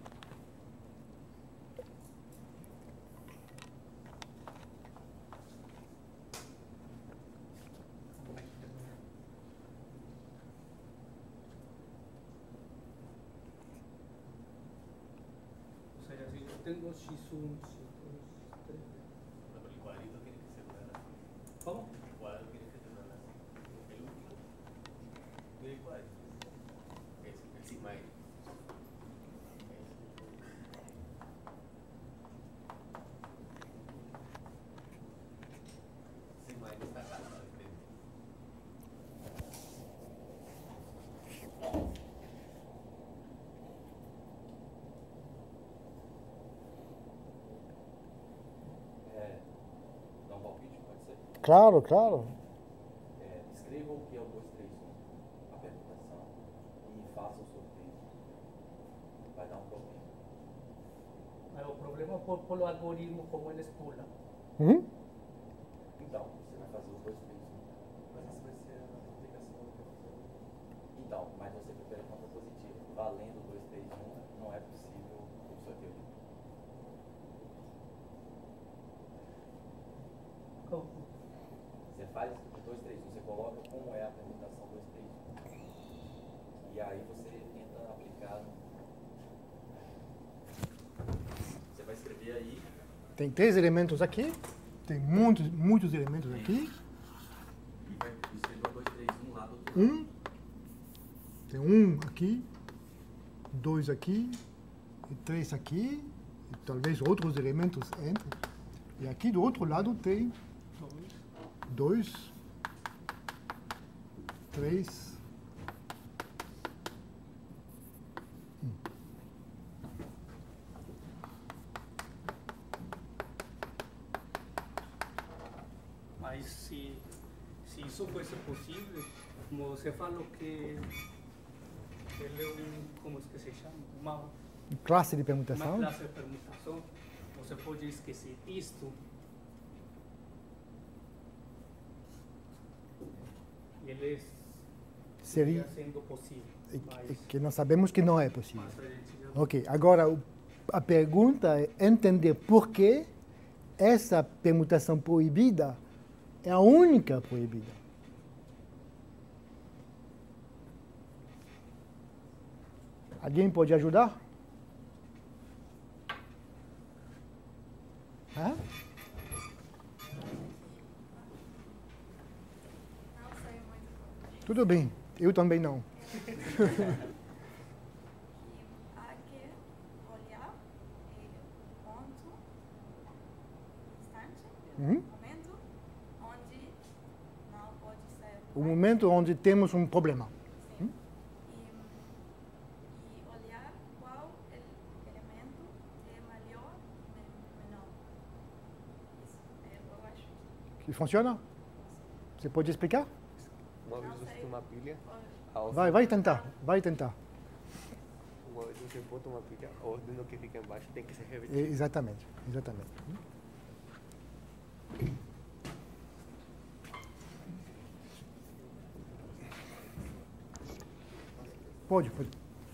ou seja, se eu tenho x um, x dois, x três. El cuadrito tiene que ser grande. ¿Cómo? El cuadro tiene que ser grande. El último. Mira el cuadro. Es el sigma y. Sigma y está acá. É, dá um palpite, pode ser? Claro, claro. É, escreva o que é o dois três um, a permutação, e faça o sorteio. Vai dar um problema. Mas o problema por, por o algoritmo como eles pulam. Uhum. Então, você vai fazer o dois três um. Mas essa vai ser a aplicação do professor. Então, mas você prefere a conta positiva. Valendo o dois três um, não é possível o sorteio. Como? Você faz o dois três um, você coloca como é a permutação dois três um. E aí você tenta aplicar. no- Você vai escrever aí. Tem três elementos aqui. Tem muitos, muitos elementos aqui. E vai escrever o dois três um lá do outro lado. Um. Tem um aqui. Dois aqui. E três aqui. E talvez outros elementos entre. E aqui do outro lado tem dois. Três. Mas se, se isso fosse possível, como você falou que ele é um, como é que se chama? Uma, Classe de uma permutação. classe de permutação, você pode esquecer isto. E ele Seria. seria sendo possível. e- e Mas, Que nós sabemos que não é possível. mas a gente já Ok, agora o- a pergunta é entender por que essa permutação proibida é a única proibida. Alguém pode ajudar? Hã? Não sei muito. Tudo bem, eu também não. E há que olhar o ponto, instante, Uhum. momento, onde não pode ser. O momento onde temos um problema. Sim. E, e olhar qual el- elemento é maior e menor. Isso, é, eu acho. Que funciona? Você pode explicar? Uma vez Não você sei. tem uma pilha, Olha, a ordem, Vai, vai tentar, vai tentar. uma vez você bota uma pilha, a ordem do que fica embaixo tem que ser É, repetida. exatamente, exatamente. Pode, pode.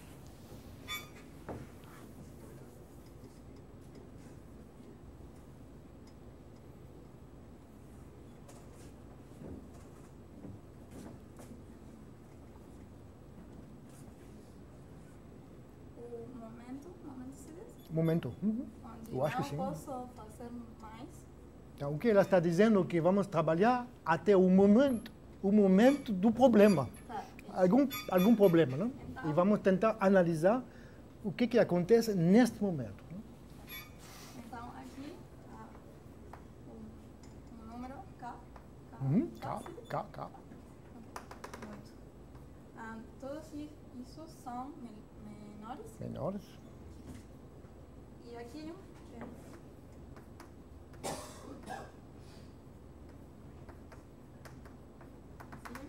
o momento, momento se diz? Momento. Uhum. Onde Eu acho que não sim. posso fazer mais. Então, o que ela está dizendo é que vamos trabalhar até o momento, o momento do problema. Tá, isso. Algum, algum problema, não? Então- E vamos tentar analisar o que, que acontece neste momento. Não? Então, aqui, ah, um, um número K. K. Uhum. K, Cá, sim? cá, cá. Muito. Ah, todos i- isso são men- menores. Menores. E aqui, é, assim.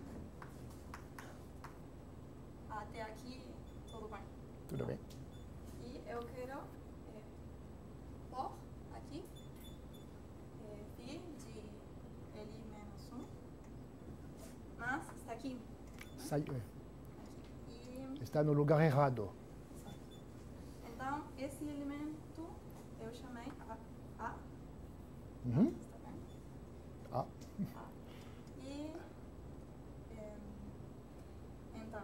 Até aqui, tudo bem. Tudo bem. E eu quero é, pôr aqui é, π de L menos um, mas está aqui. Sai, é, E está no lugar errado. esse elemento eu chamei A. A. Uhum. Está bem? Ah, A. E em, então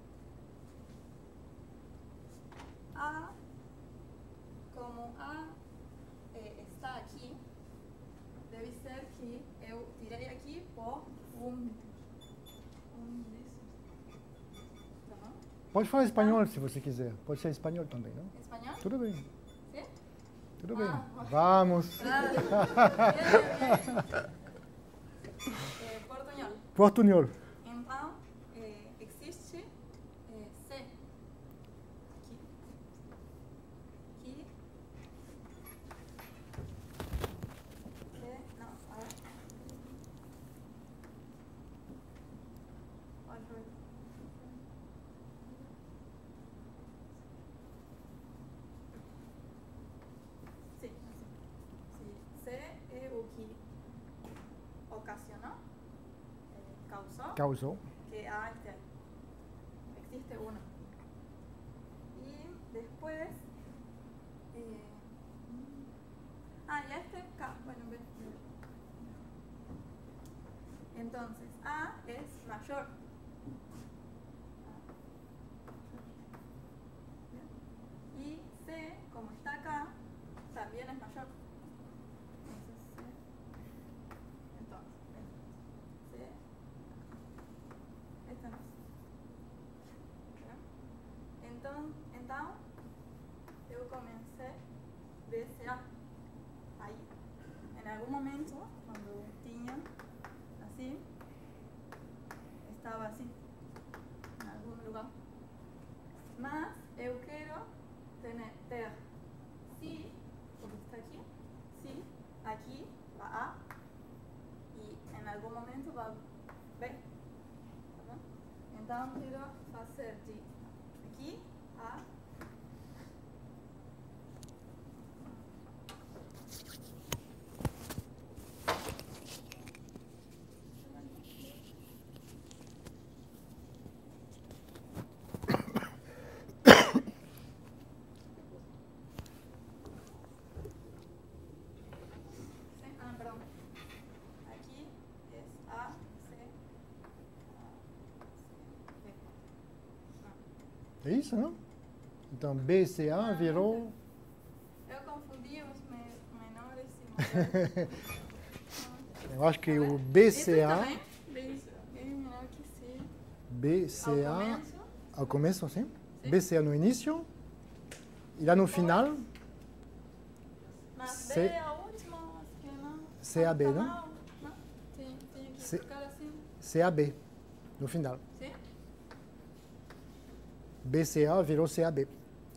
A, como A eh, está aqui, deve ser que eu tirei aqui por um, um desses. Tá bom? pode falar espanhol se você quiser. Pode ser espanhol também, não? Espanhol? Tudo bem, Sim? tudo bem. Ah, Vamos. Claro. Bien, bien, bien. Eh, portuñol. Portunhol. Então, eh, existe eh, C aqui. Aqui. C, não, A. Pode ver. Sim, assim. Sim. C é o que ocasionou, eh, causou. Causou. Que A este hay. Existe uno. Y después. Eh, ah, y este K. Bueno, ve. Entonces, A es mayor. Bien. Y C, como está acá, también es mayor. Entonces, C. Entonces, C. Esta no. Tá? Então, então, eu comecei B C A. Aí, em algum momento, quando eu tinha assim, estava assim, em algum lugar. Mas eu quero ter, ter si, porque está aqui, si, aqui, vai A, e em algum momento vai B. Tá bom? Então, quero fazer de aqui a Sim, ah, perdão. Aqui é A, C, A, C, B. Ah. É isso, não? Então, B C A virou... Eu confundi os me- menores e maiores. Eu acho que Tá o vendo? B Isso C A... também, bem, bem menor que C. B C Ao A... começo, Ao começo, sim? Sim. B C A no início. E lá no final, mas C- B é a última, acho que não. C A B, Tá não? mal, não? Tem, tem que C- trocar assim. C A B. No final. Sim? B C A virou C A B.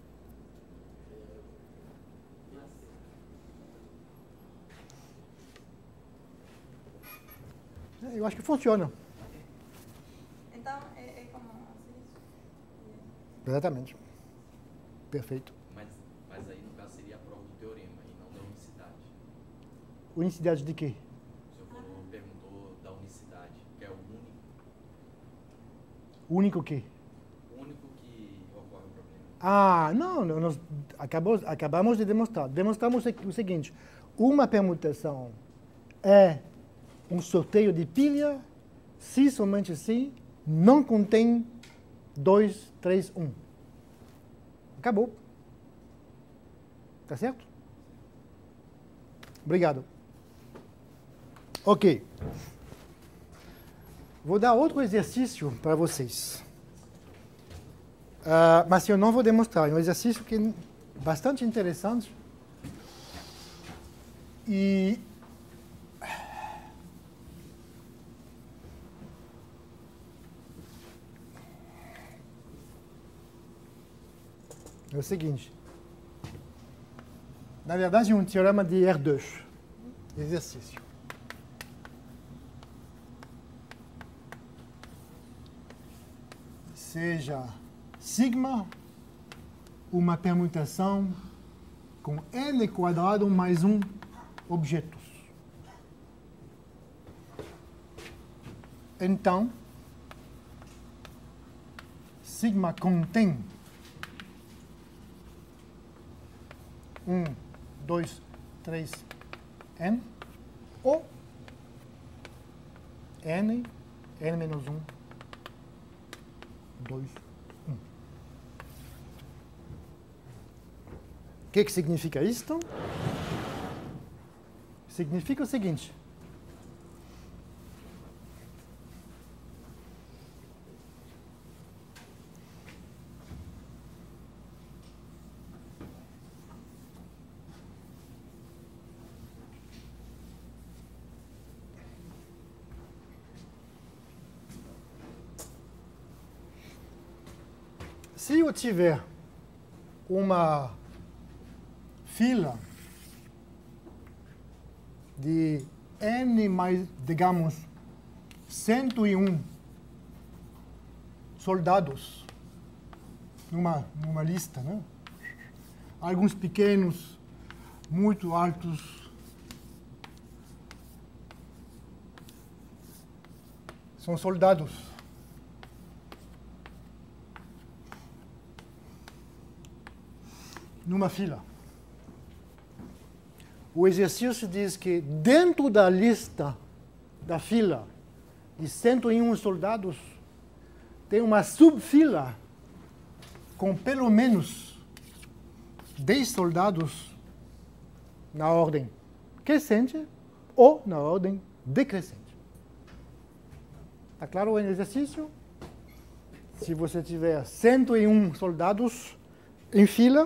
É, eu acho que funciona. Então, é, é como assim. Exatamente. Perfeito. Mas, mas aí, no caso, seria a prova do teorema e não da unicidade. Unicidade de quê? O senhor falou, perguntou da unicidade, que é o único, O único quê? o único que ocorre o problema. Ah, não, não, nós acabamos, acabamos de demonstrar. Demonstramos o seguinte: uma permutação é um sorteio de pilha se somente se não contém dois, três, um. Acabou. Tá certo? Obrigado. Ok. Vou dar outro exercício para vocês. Uh, mas eu não vou demonstrar. É um exercício que é bastante interessante. E é o seguinte. Na verdade, é um teorema de Erdős. Exercício. Seja sigma uma permutação com L quadrado mais um objetos. Então, sigma contém um, dois, três, N, ou N, N menos um, dois, um. O que, que significa isto? Significa o seguinte. Se eu tiver uma fila de N mais, digamos, cento e um soldados numa, numa lista, né? Alguns pequenos, muito altos, são soldados. Numa fila. O exercício diz que dentro da lista da fila de cento e um soldados tem uma subfila com pelo menos dez soldados na ordem crescente ou na ordem decrescente. Está claro o exercício? Se você tiver cento e um soldados em fila,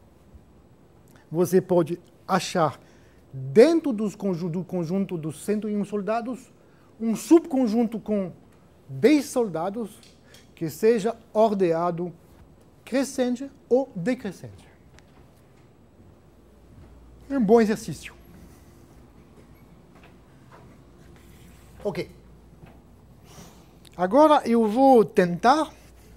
você pode achar dentro dos conjunto, do conjunto dos cento e um soldados um subconjunto com dez soldados que seja ordenado crescente ou decrescente. É um bom exercício. Ok. Agora eu vou tentar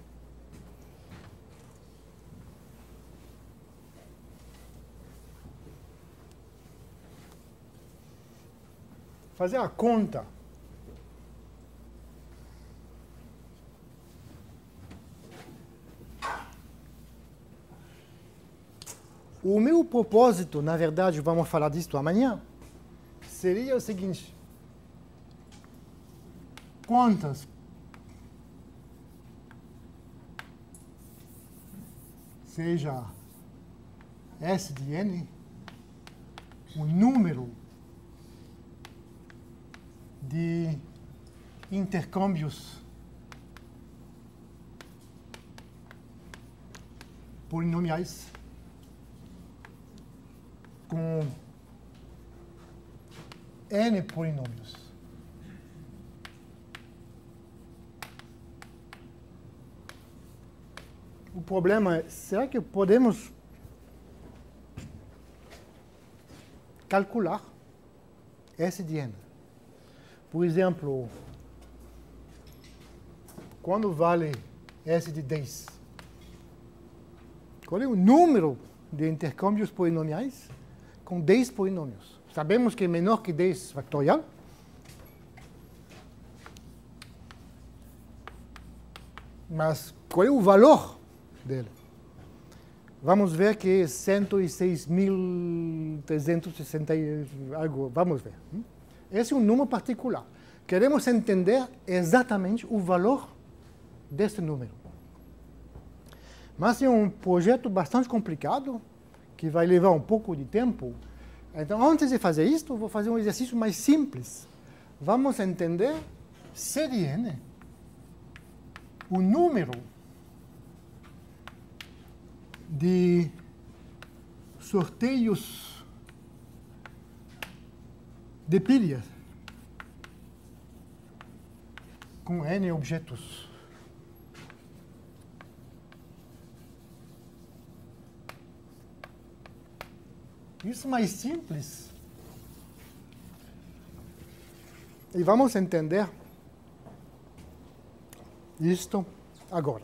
fazer a conta. O meu propósito, na verdade, vamos falar disso amanhã, seria o seguinte. Quantas seja S de N, o número de intercâmbios polinomiais com N polinômios. O problema é, será que podemos calcular S de N? Por exemplo, quando vale S de dez? Qual é o número de intercâmbios polinomiais com dez polinômios? Sabemos que é menor que dez factorial. Mas qual é o valor dele? Vamos ver que é cento e seis mil trezentos e sessenta e algo. Vamos ver. Esse é um número particular. Queremos entender exatamente o valor desse número. Mas é um projeto bastante complicado, que vai levar um pouco de tempo. Então, antes de fazer isto, vou fazer um exercício mais simples. Vamos entender C de N, o número de sorteios de pilhas com N objetos. Isso mais simples. E vamos entender isto agora.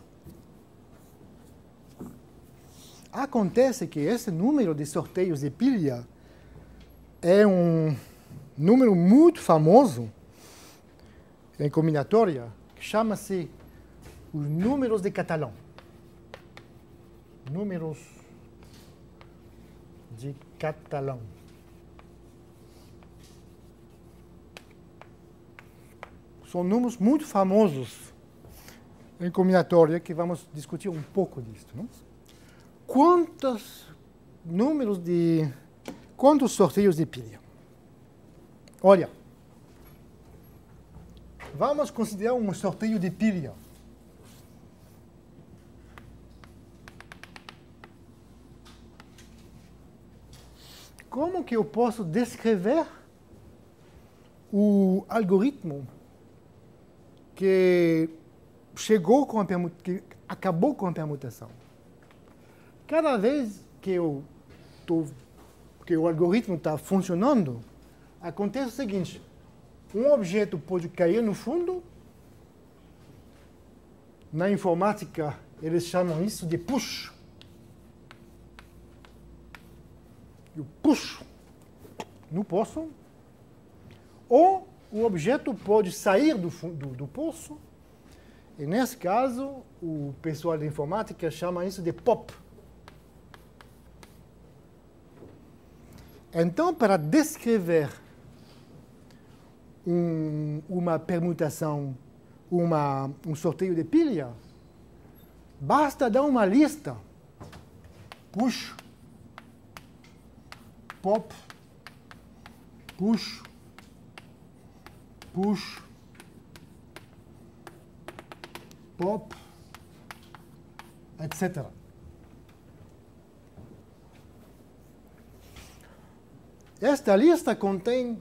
Acontece que esse número de sorteios de pilha é um número muito famoso em combinatória, que chama-se os números de Catalan. Números de catalão. São números muito famosos em combinatória que vamos discutir um pouco disso. Não? Quantos números de... Quantos sorteios de pilha? Olha, vamos considerar um sorteio de pilha. Como que eu posso descrever o algoritmo que chegou com a permut... que acabou com a permutação? Cada vez que, eu tô... que o algoritmo está funcionando, acontece o seguinte: um objeto pode cair no fundo. Na informática, eles chamam isso de push. Eu puxo no poço. Ou o objeto pode sair do, do, do poço. E, nesse caso, o pessoal da informática chama isso de pop. Então, para descrever um, uma permutação, uma, um sorteio de pilha, basta dar uma lista. Push, pop, push, push, pop, etcétera. Esta lista contém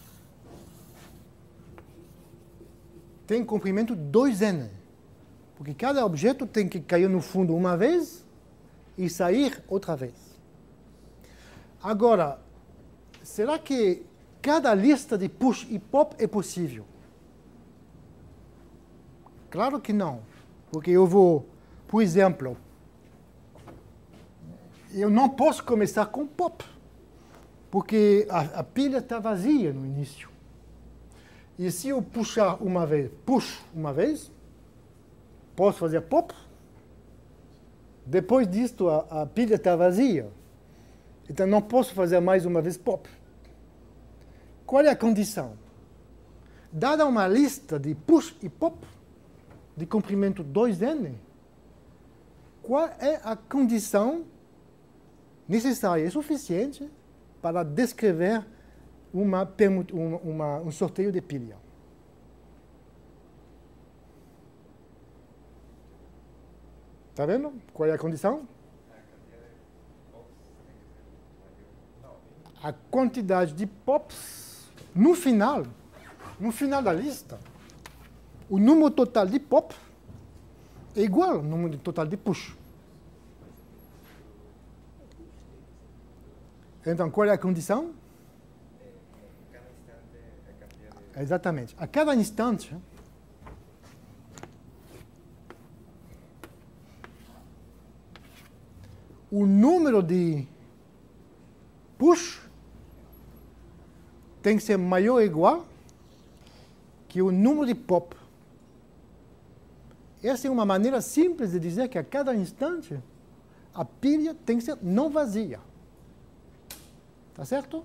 tem comprimento dois n, porque cada objeto tem que cair no fundo uma vez e sair outra vez. Agora, será que cada lista de push e pop é possível? Claro que não, porque eu vou, por exemplo, eu não posso começar com pop, porque a, a pilha está vazia no início. E se eu puxar uma vez, puxo uma vez, posso fazer pop. Depois disto, a, a pilha está vazia. Então, não posso fazer mais uma vez pop. Qual é a condição? Dada uma lista de push e pop, de comprimento dois n, qual é a condição necessária e suficiente para descrever uma, uma, uma, um sorteio de pilha? Está vendo? Qual é a condição? A quantidade de pops no final, no final da lista, o número total de pop é igual ao número total de push. Então, qual é a condição? Cada instante é cambiar de... Exatamente. A cada instante, o número de push tem que ser maior ou igual que o número de pop. Essa é uma maneira simples de dizer que a cada instante a pilha tem que ser não vazia. Tá certo?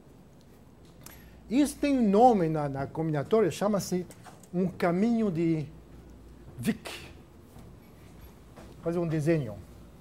Isso tem um nome na, na combinatória, chama-se um caminho de Wick. Vou fazer um desenho.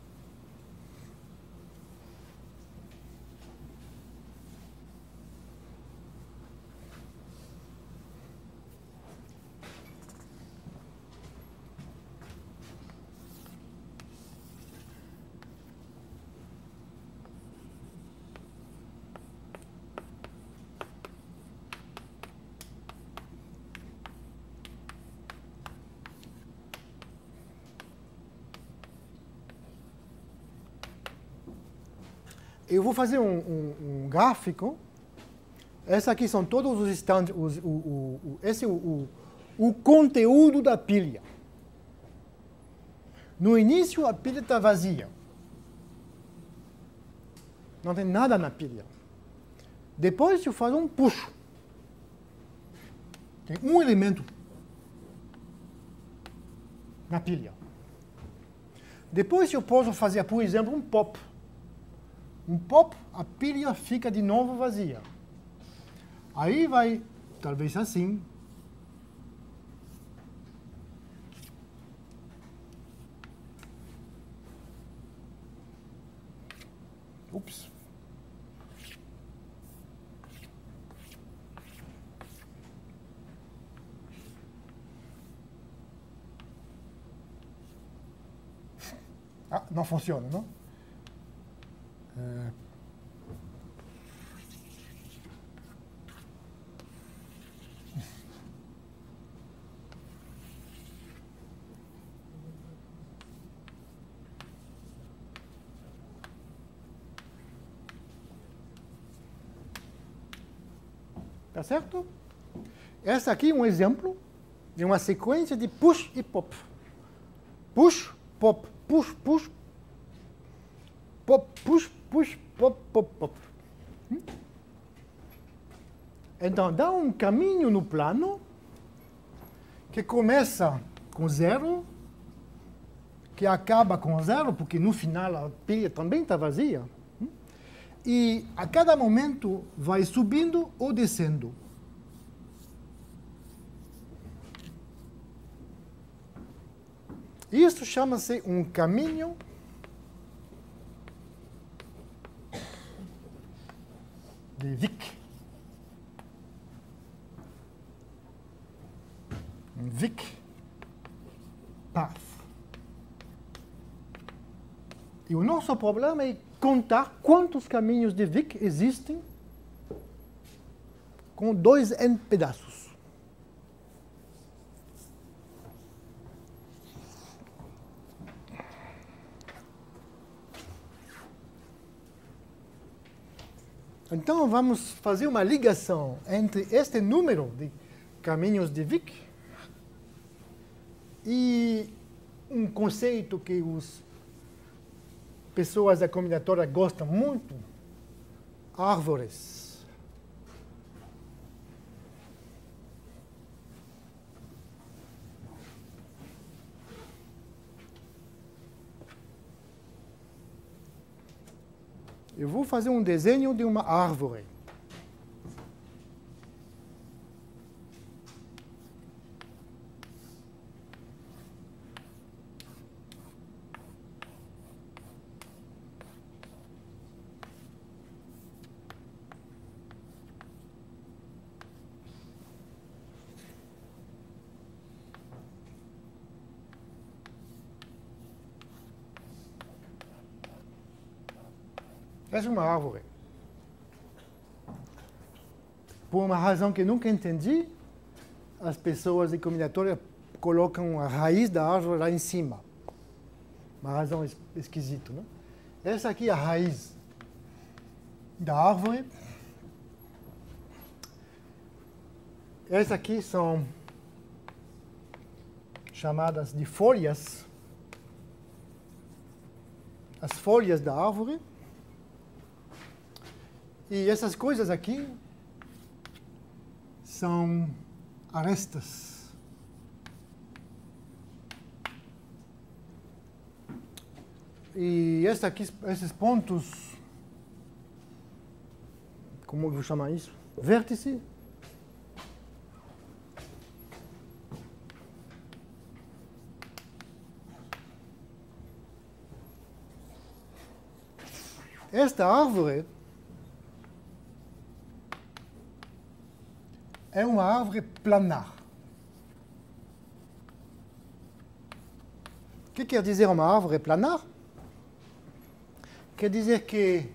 Eu vou fazer um, um, um gráfico. Esses aqui são todos os instantes. Os, o, o, o, esse é o, o, o conteúdo da pilha. No início, a pilha está vazia. Não tem nada na pilha. Depois, eu faço um puxo. Tem um elemento na pilha. Depois, eu posso fazer, por exemplo, um pop. um pop, a pilha fica de novo vazia. Aí vai, talvez assim. Ups. Ah, não funciona, não? É... Tá certo? Essa aqui é um exemplo de uma sequência de push e pop. Push, pop, push, push, pop, push, push, pop, pop, pop. Hum? Então, dá um caminho no plano que começa com zero, que acaba com zero, porque no final a pilha também está vazia. E a cada momento vai subindo ou descendo. Isso chama-se um caminho de Wick. Um Wick Path. E o nosso problema é contar quantos caminhos de Wick existem com dois N pedaços. Então vamos fazer uma ligação entre este número de caminhos de Wick e um conceito que os pessoas da combinatória gostam muito, árvores. Eu vou fazer um desenho de uma árvore. Essa é uma árvore. Por uma razão que nunca entendi, as pessoas de combinatória colocam a raiz da árvore lá em cima. Uma razão es esquisita, não? Essa aqui é a raiz da árvore. Essas aqui são chamadas de folhas. As folhas da árvore. E essas coisas aqui são arestas. E essa aqui, esses pontos, como eu vou chamar isso? Vértice. Esta árvore é uma árvore planar. O que quer dizer uma árvore planar? Quer dizer que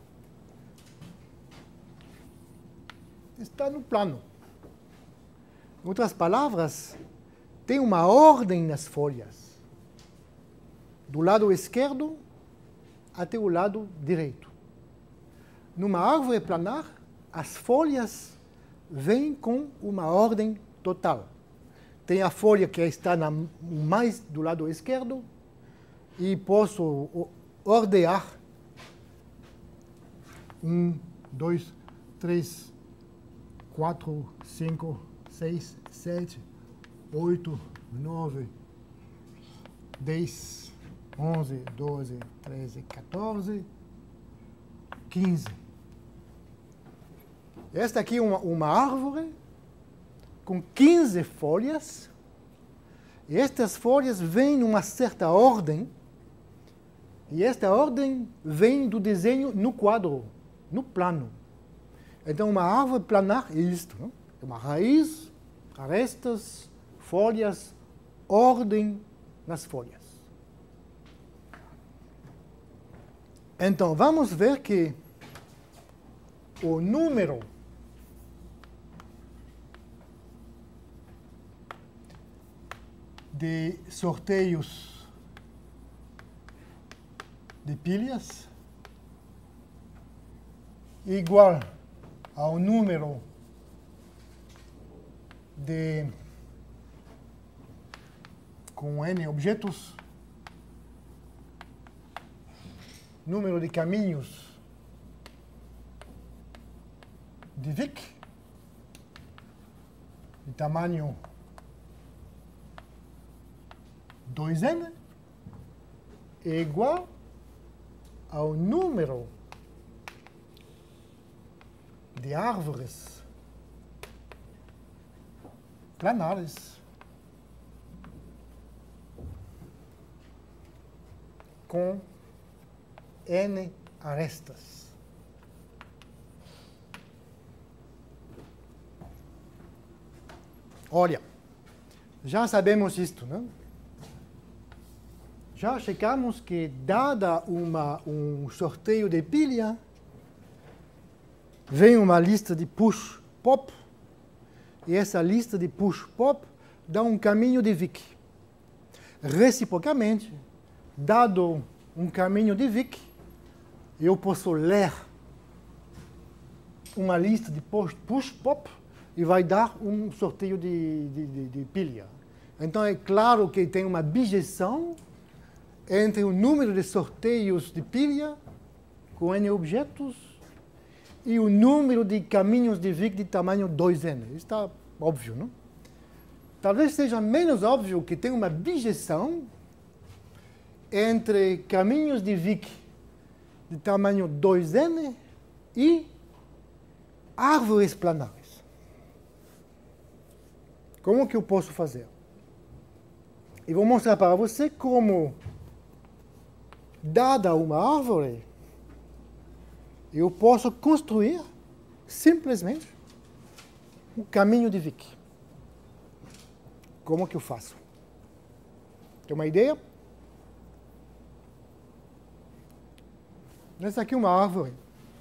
está no plano. Em outras palavras, tem uma ordem nas folhas. Do lado esquerdo até o lado direito. Numa árvore planar, as folhas vêm com uma ordem total. Tem a folha que está na, mais do lado esquerdo e posso ordear um, dois, três, quatro, cinco, seis, sete, oito, nove, dez, onze, doze, treze, quatorze, quinze. Esta aqui é uma, uma árvore com quinze folhas. E estas folhas vêm numa certa ordem. E esta ordem vem do desenho no quadro, no plano. Então, uma árvore planar é isto. Não? É uma raiz, arestas, folhas, ordem nas folhas. Então, vamos ver que o número de sorteios de pilhas é igual ao número de com N objetos, número de caminhos de Wick, de tamanho dois N, é igual ao número de árvores planares com N arestas. Olha, já sabemos isto, não? Já checamos que, dada uma, um sorteio de pilha, vem uma lista de push-pop, e essa lista de push-pop dá um caminho de Wick. Reciprocamente, dado um caminho de Wick, eu posso ler uma lista de push-pop e vai dar um sorteio de, de, de, de pilha. Então, é claro que tem uma bijeção entre o número de sorteios de pilha com N objetos e o número de caminhos de Wick de tamanho dois N. Isso está óbvio, não? Talvez seja menos óbvio que tem uma bijeção entre caminhos de Wick de tamanho dois N e árvores planares. Como que eu posso fazer? E vou mostrar para você como, dada uma árvore, eu posso construir simplesmente um caminho de Wick. Como que eu faço? Tem uma ideia? Essa aqui é uma árvore.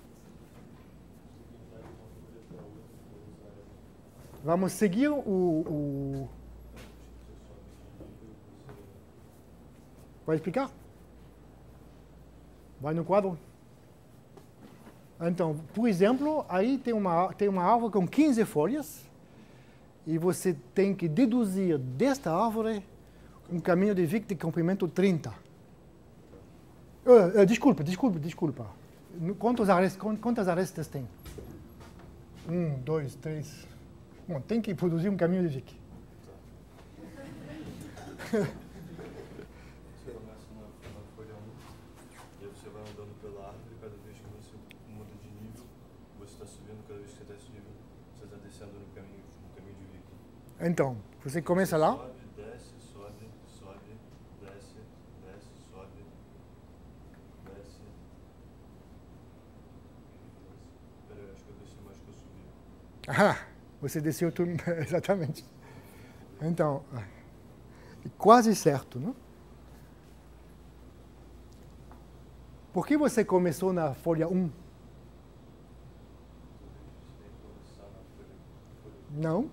Vamos seguir o, o... Vai explicar? Vai no quadro. Então, por exemplo, aí tem uma, tem uma árvore com quinze folhas e você tem que deduzir desta árvore um caminho de Wick de comprimento trinta. Uh, uh, desculpa, desculpa, desculpa. Quantos arestas, quantas arestas tem? Um, dois, três. Bom, tem que produzir um caminho de Wick. Você começa na, na folha um, e aí você vai andando pela árvore, e cada vez que você muda de nível, você está subindo, cada vez que você desce de nível, você está descendo no caminho, no caminho de Wick. Então, você começa lá. Sobe, desce, sobe, sobe, desce, desce, sobe, desce. Peraí, acho que eu desci mais que eu subi. Ah, você desceu tudo, exatamente. Então, quase certo, não? Por que você começou na folha um? Não.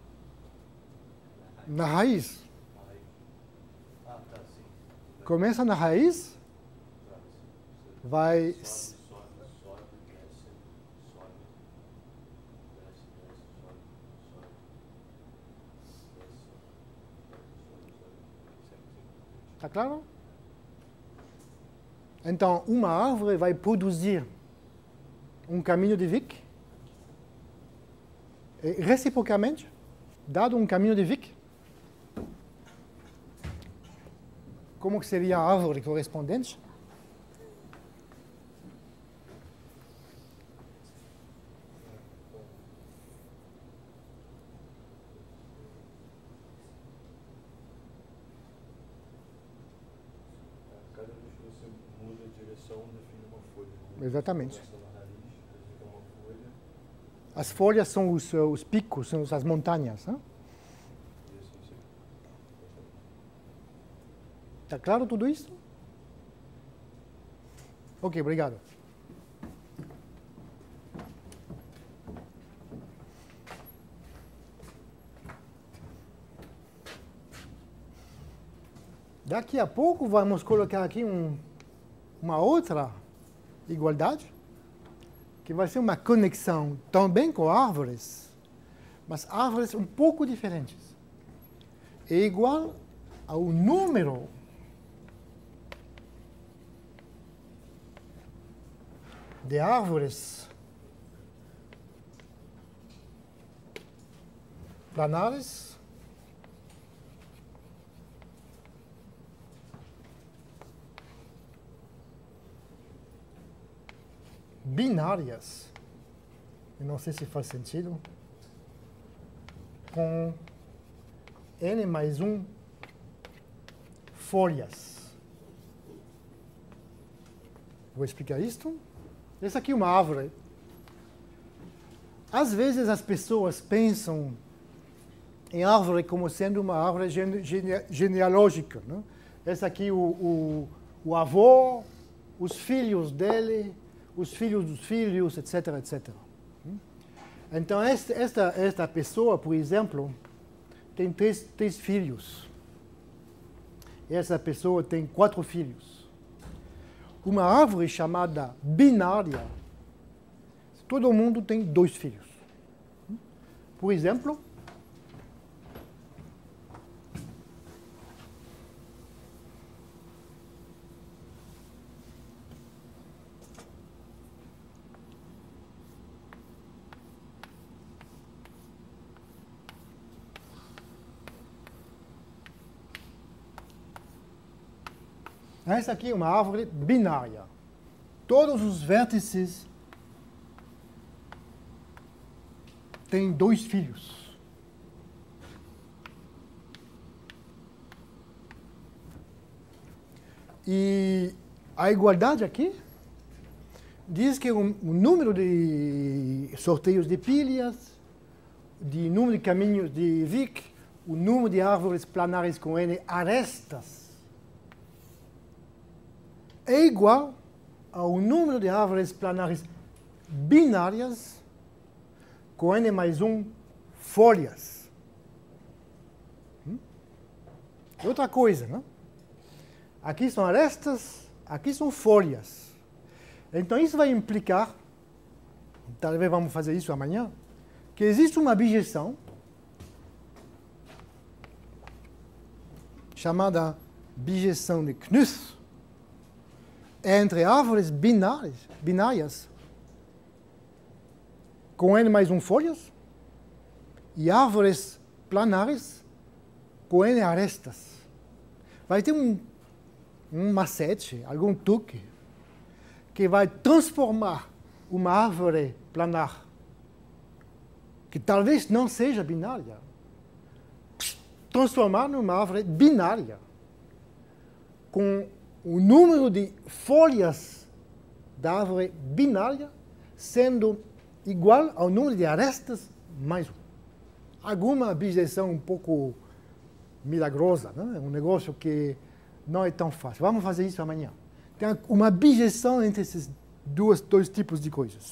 Na raiz. Ah, tá, sim. Começa na raiz, vai... Sobe, sobe, sobe, desce, sobe, desce, desce, sobe, sobe, desce, sobe, sobe, sempre. Está claro? Então, uma árvore vai produzir um caminho de Wick, e, reciprocamente, dado um caminho de Wick, como que seria a árvore correspondente? som define uma folha. Exatamente. Começa na raiz, aí fica uma folha, As folhas são os, uh, os picos, são as montanhas. Né? e assim segue. Está claro tudo isso? Ok, obrigado. Daqui a pouco vamos colocar aqui um, uma outra igualdade, que vai ser uma conexão também com árvores, mas árvores um pouco diferentes. É igual ao número de árvores planares binárias, eu não sei se faz sentido, com n mais um folhas. Vou explicar isto. Essa aqui é uma árvore. Às vezes as pessoas pensam em árvore como sendo uma árvore gene gene genealógica. Né? Esse aqui o, o, o avô, os filhos dele, os filhos dos filhos, etc, etcétera. Então, esta, esta, esta pessoa, por exemplo, tem três, três filhos. Essa pessoa tem quatro filhos. Uma árvore chamada binária, todo mundo tem dois filhos. Por exemplo, essa aqui é uma árvore binária. Todos os vértices têm dois filhos. E a igualdade aqui diz que o, o número de sorteios de pilhas, de número de caminhos de Vic, o número de árvores planares com N arestas, é igual ao número de árvores planares binárias com N mais um folhas. Hum? Outra coisa, né? Aqui são arestas, aqui são folhas. Então isso vai implicar, talvez vamos fazer isso amanhã, que existe uma bijeção chamada bijeção de Knuth, entre árvores binárias, binárias com N mais um folhas e árvores planares com N arestas. Vai ter um, um macete, algum truque, que vai transformar uma árvore planar, que talvez não seja binária, transformar numa árvore binária, com o número de folhas da árvore binária sendo igual ao número de arestas mais um. Alguma bijeção um pouco milagrosa, né? Um negócio que não é tão fácil. Vamos fazer isso amanhã. Tem uma bijeção entre esses dois, dois tipos de coisas.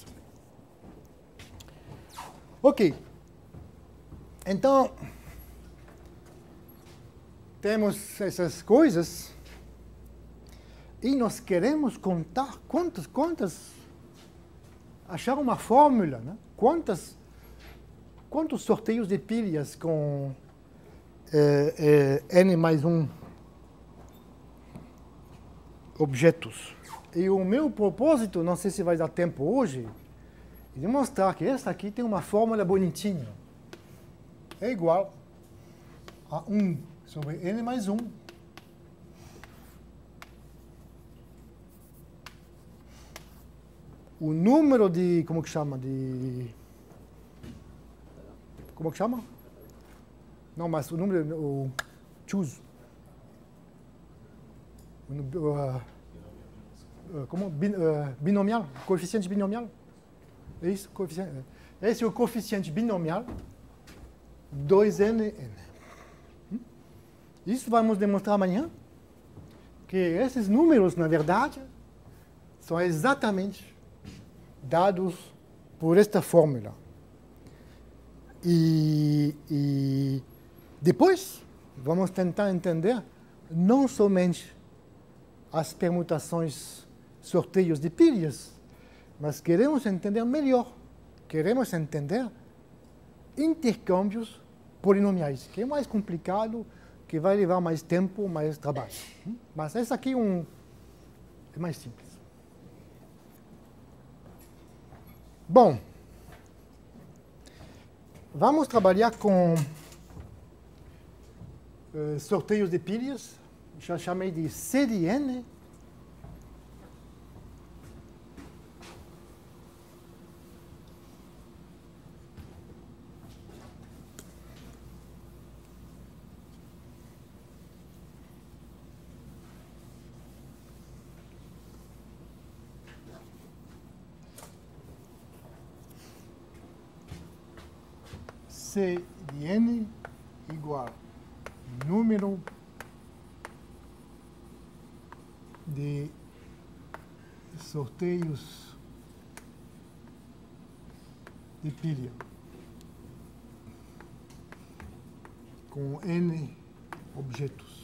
Ok. Então, temos essas coisas. E nós queremos contar quantas, quantas, achar uma fórmula, né? Quantas, quantos sorteios de pilhas com eh, eh, N mais um objetos. E o meu propósito, não sei se vai dar tempo hoje, é de mostrar que essa aqui tem uma fórmula bonitinha. É igual a um sobre N mais um. O número de, como que chama, de, como que chama? Não, mas o número, o choose. O, uh, uh, como? Bin, uh, binomial, coeficiente binomial. É isso? Coeficiente. Esse é o coeficiente binomial dois N N. Isso vamos demonstrar amanhã, que esses números, na verdade, são exatamente dados por esta fórmula. E, e depois vamos tentar entender não somente as permutações, sorteios de pilhas, mas queremos entender melhor, queremos entender intercâmbios polinomiais, que é mais complicado, que vai levar mais tempo, mais trabalho. Mas esse aqui é, um, é mais simples. Bom, vamos trabalhar com uh, sorteios de pilhas. Já chamei de C de N. C de N igual número de sorteios de pilha com N objetos.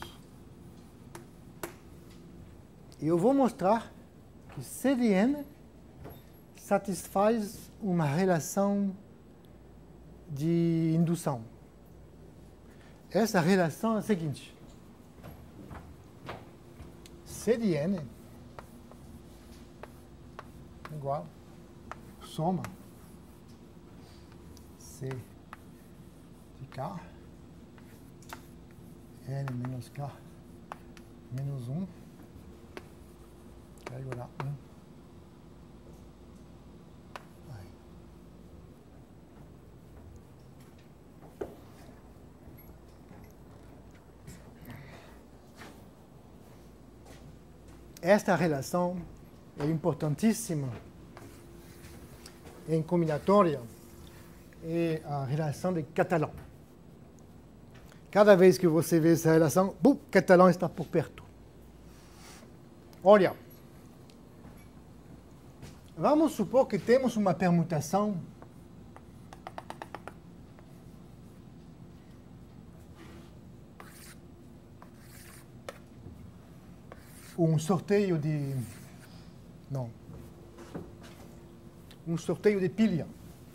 E eu vou mostrar que C de N satisfaz uma relação de indução. Essa relação é a seguinte. C de N igual soma C de K N menos K menos um é igual a um. Esta relação é importantíssima em combinatória, é a relação de Catalan. Cada vez que você vê essa relação, bum, Catalan está por perto. Olha, vamos supor que temos uma permutação um sorteio de... não. Um sorteio de pilha.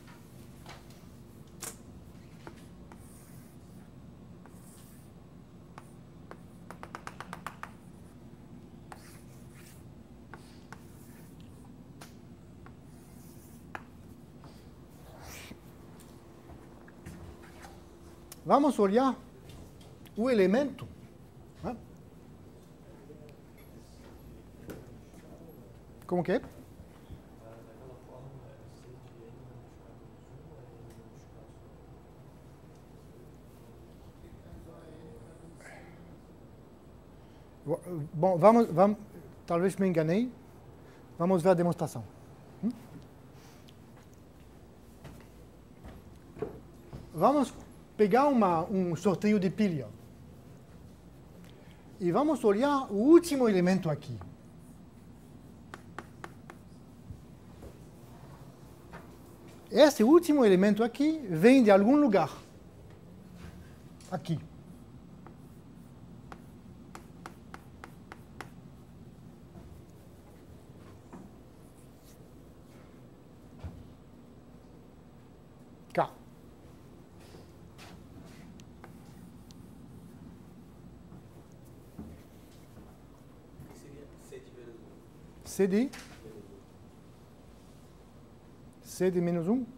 Vamos olhar o elemento. Né? Como que é? Bom, vamos, vamos, talvez me enganei. Vamos ver a demonstração. Hum? Vamos pegar uma, um sorteio de pilha. E vamos olhar o último elemento aqui. Esse último elemento aqui vem de algum lugar. Aqui. K. Seria C de menos um. C de? C de menos um?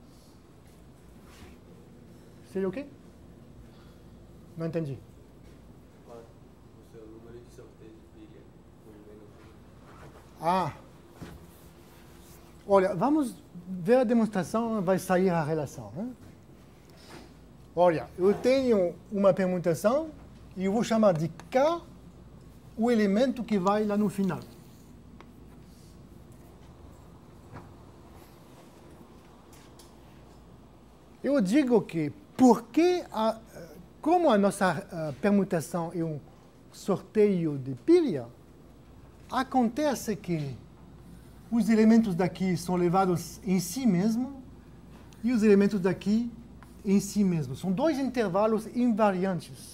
C de o quê? Não entendi. O seu número de sorteio de pilha com menos um. Ah. Olha, vamos ver a demonstração, vai sair a relação. Né? Olha, eu tenho uma permutação e eu vou chamar de K o elemento que vai lá no final. eu digo que, porque a, como a nossa a permutação é um sorteio de pilha, acontece que os elementos daqui são levados em si mesmo e os elementos daqui em si mesmo. São dois intervalos invariantes.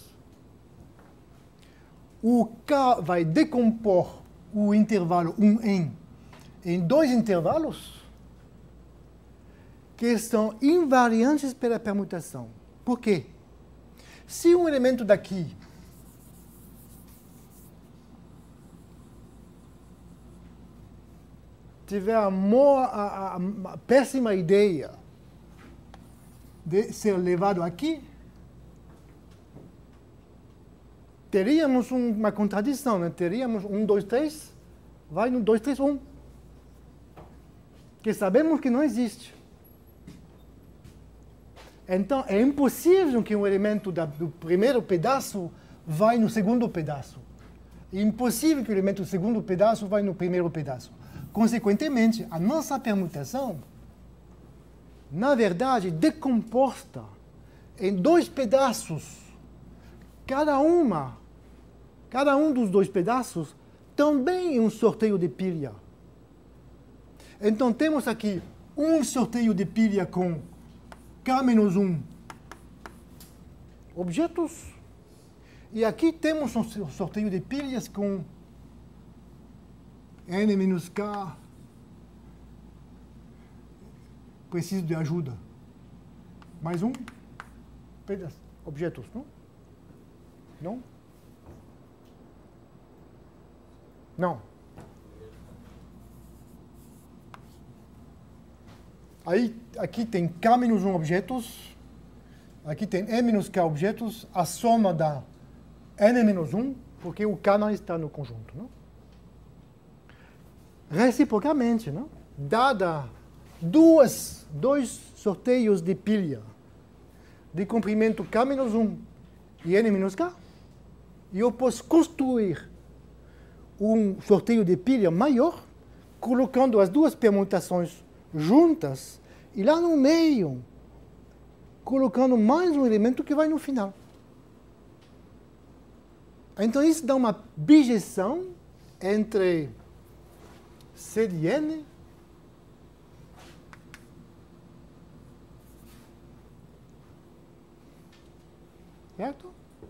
O K vai decompor o intervalo um em em dois intervalos que são invariantes pela permutação. Por quê? Se um elemento daqui tiver a, mo- a- a- a péssima ideia de ser levado aqui, teríamos um- uma contradição, né? Teríamos um, dois, três, vai no dois, três, um. Que sabemos que não existe. Então, é impossível que um elemento da- do primeiro pedaço vá no segundo pedaço. É impossível que o elemento do segundo pedaço vá no primeiro pedaço. Consequentemente, a nossa permutação, na verdade, decomposta em dois pedaços. Cada uma, cada um dos dois pedaços também é um sorteio de pilha. Então, temos aqui um sorteio de pilha com K menos um objetos. E aqui temos um sorteio de pilhas com N menos K. Preciso de ajuda. Mais um pedaço. Objetos, não? Não? Não. Aí, aqui tem K menos um objetos, aqui tem N menos K objetos, a soma dá N menos um, porque o K não está no conjunto. Não? Reciprocamente, não? Dada duas, dois sorteios de pilha de comprimento K menos um e N menos K, eu posso construir um sorteio de pilha maior, colocando as duas permutações juntas, e lá no meio, colocando mais um elemento que vai no final. Então, isso dá uma bijeção entre C de N certo?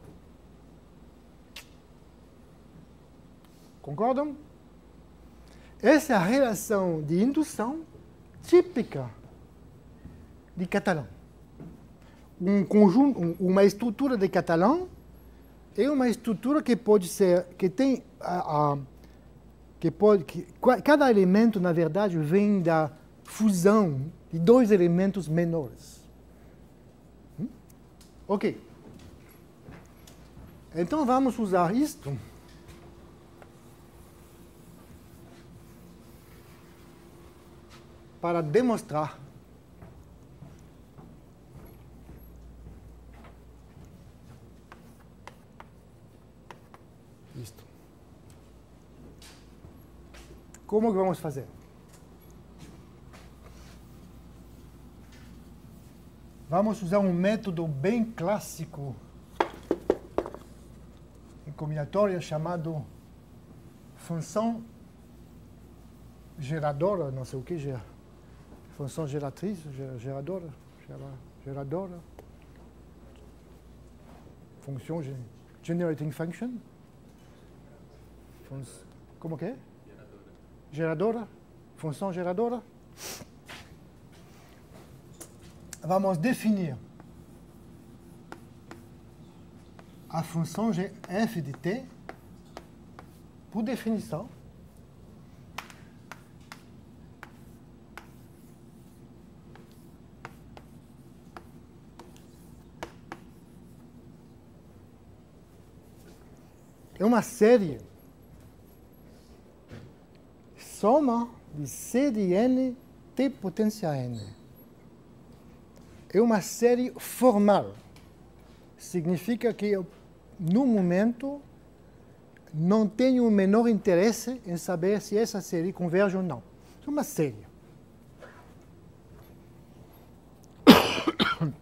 Concordam? Essa é a relação de indução típica de Catalan. Um conjunto, um, uma estrutura de Catalan é uma estrutura que pode ser, que tem a, a que pode, que, cada elemento na verdade vem da fusão de dois elementos menores. Hum? Ok. Então vamos usar isto para demonstrar isto. Como que vamos fazer? Vamos usar um método bem clássico em combinatória chamado função geradora, não sei o que, gera. Função geratriz, geradora, geradora, função generating function, Fun como que é? Geradora. Geradora, função geradora. Vamos definir a função f de t, por definição, é uma série soma de C de N, T potência N. É uma série formal. Significa que eu, no momento, não tenho o menor interesse em saber se essa série converge ou não. É uma série.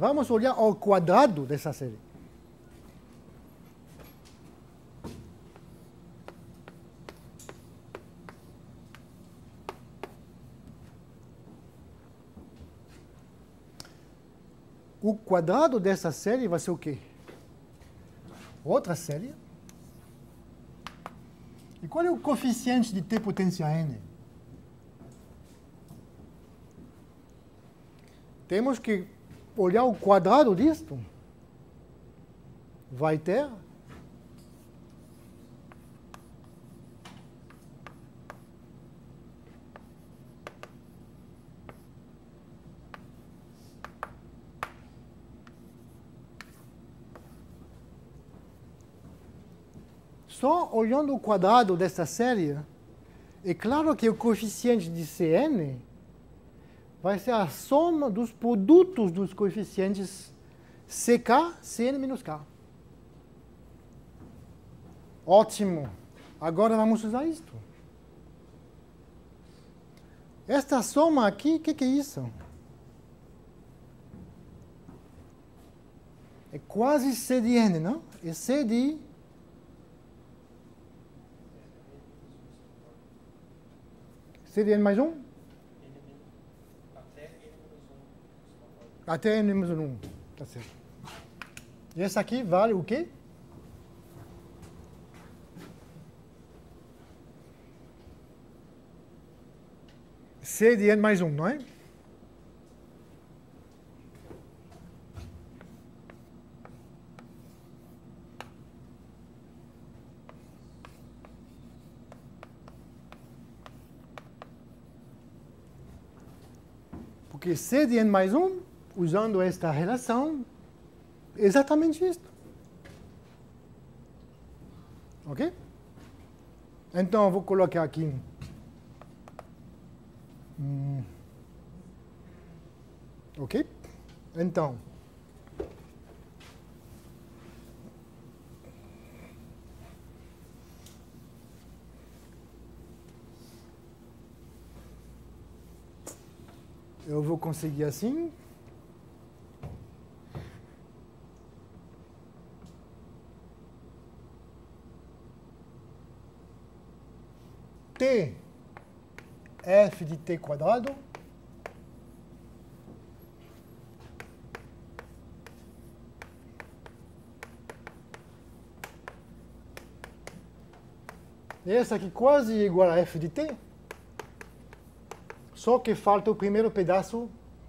Vamos olhar ao quadrado dessa série. O quadrado dessa série vai ser o quê? Outra série. E qual é o coeficiente de t potência n? Temos que olhar o quadrado disto. Vai ter só olhando o quadrado dessa série, é claro que o coeficiente de Cn vai ser a soma dos produtos dos coeficientes Ck, Cn menos K. Ótimo. Agora vamos usar isto. Esta soma aqui, o que, que é isso? É quase C de n, não? É C de... C de n mais um? Até n menos um. Tá certo. E essa aqui vale o quê? C de n mais um, não é? Porque C de n mais um, usando esta relação, é exatamente isto. Ok? Então, eu vou colocar aqui. Hum. Ok? Então. Eu vou conseguir assim. T, f de t quadrado, essa aqui quase igual a f de t, só que falta o primeiro pedaço.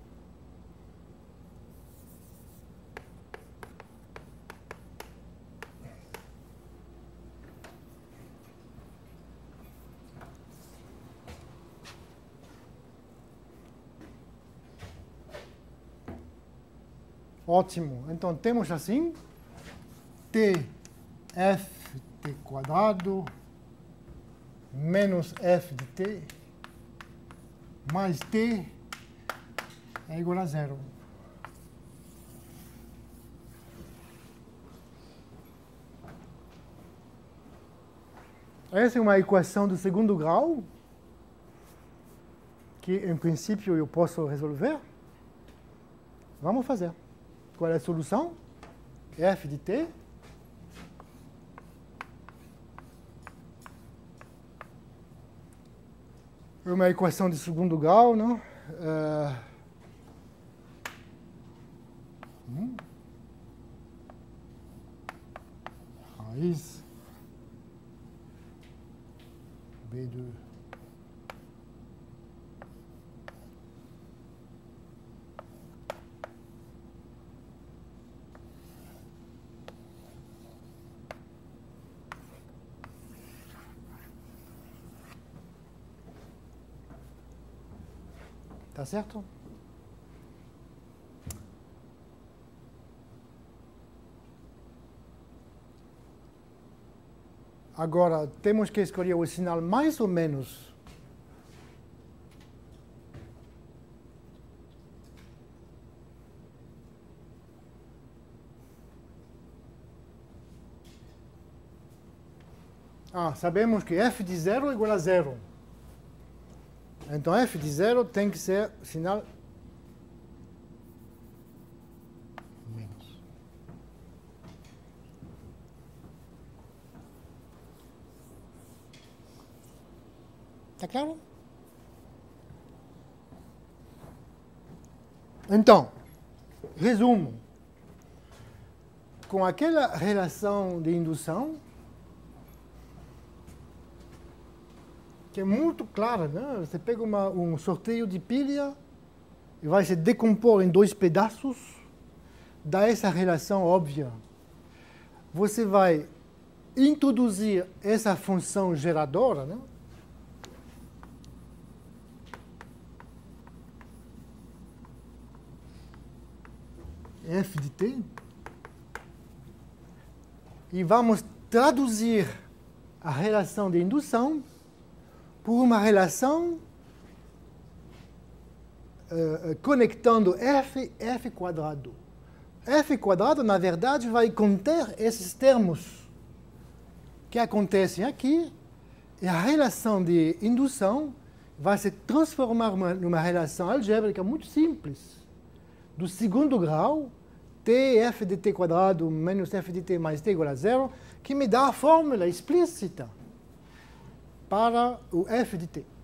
Ótimo. Então, temos assim, t f t quadrado menos f de t mais t é igual a zero. Essa é uma equação do segundo grau, que, em princípio, eu posso resolver. Vamos fazer. Qual é a solução? F de t é uma equação de segundo grau, não? Uh, hum. Raiz B dois. Tá certo? Agora, temos que escolher o sinal mais ou menos. Ah, sabemos que f de zero é igual a zero. Então, f de zero tem que ser sinal Está claro? Então, resumo. Com aquela relação de indução, que é muito clara, né? Você pega uma, um sorteio de pilha e vai se decompor em dois pedaços, dá essa relação óbvia. Você vai introduzir essa função geradora, né? F de t, e vamos traduzir a relação de indução por uma relação uh, conectando f, f quadrado. F quadrado, na verdade, vai conter esses termos que acontecem aqui, e a relação de indução vai se transformar numa, numa relação algébrica muito simples, do segundo grau, t f de t quadrado menos f de t mais t igual a zero, que me dá a fórmula explícita para o f de t.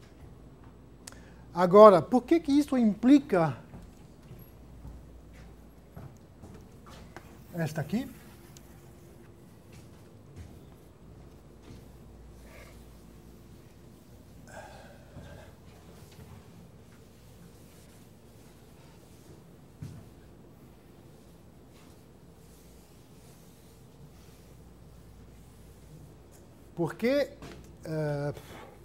Agora, por que que isso implica esta aqui? Porque uh,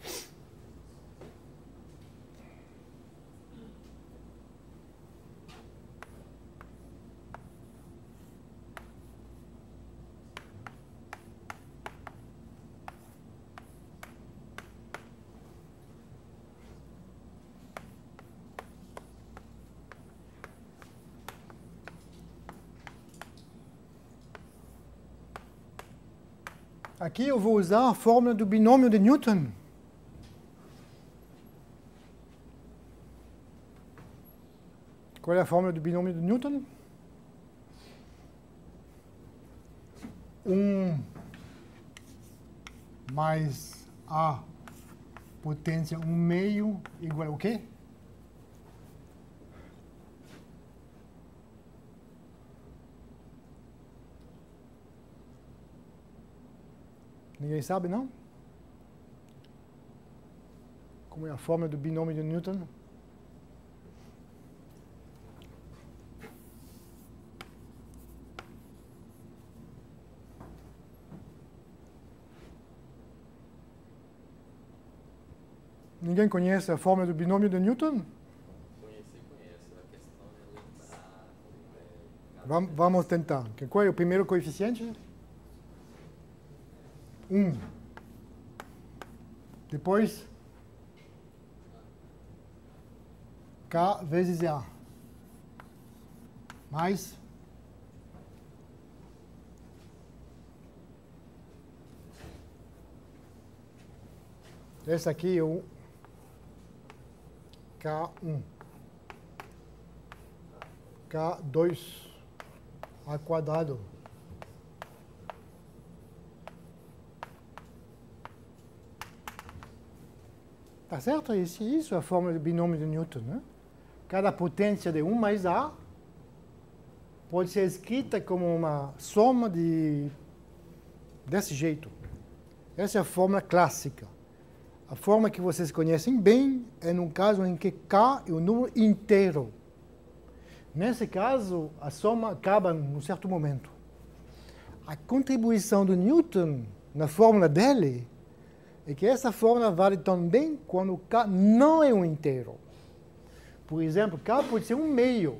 aqui eu vou usar a fórmula do binômio de Newton. Qual é a fórmula do binômio de Newton? um mais a potência um meio igual ao quê? Ninguém sabe, não? Como é a fórmula do binômio de Newton? Ninguém conhece a fórmula do binômio de Newton? Conheci, conheço. A questão é lembrar. É, Vamos, vamos tentar. Qual é o primeiro coeficiente? um. Depois, K vezes A. Mais esse aqui é o K um. K dois A quadrado. Tá certo? Isso, isso é a fórmula do binômio de Newton, né? Cada potência de um mais A pode ser escrita como uma soma de desse jeito. Essa é a fórmula clássica. A forma que vocês conhecem bem é no caso em que K é um número inteiro. Nesse caso, a soma acaba num certo momento. A contribuição do Newton na fórmula dele é que essa fórmula vale também quando K não é um inteiro. Por exemplo, K pode ser um meio.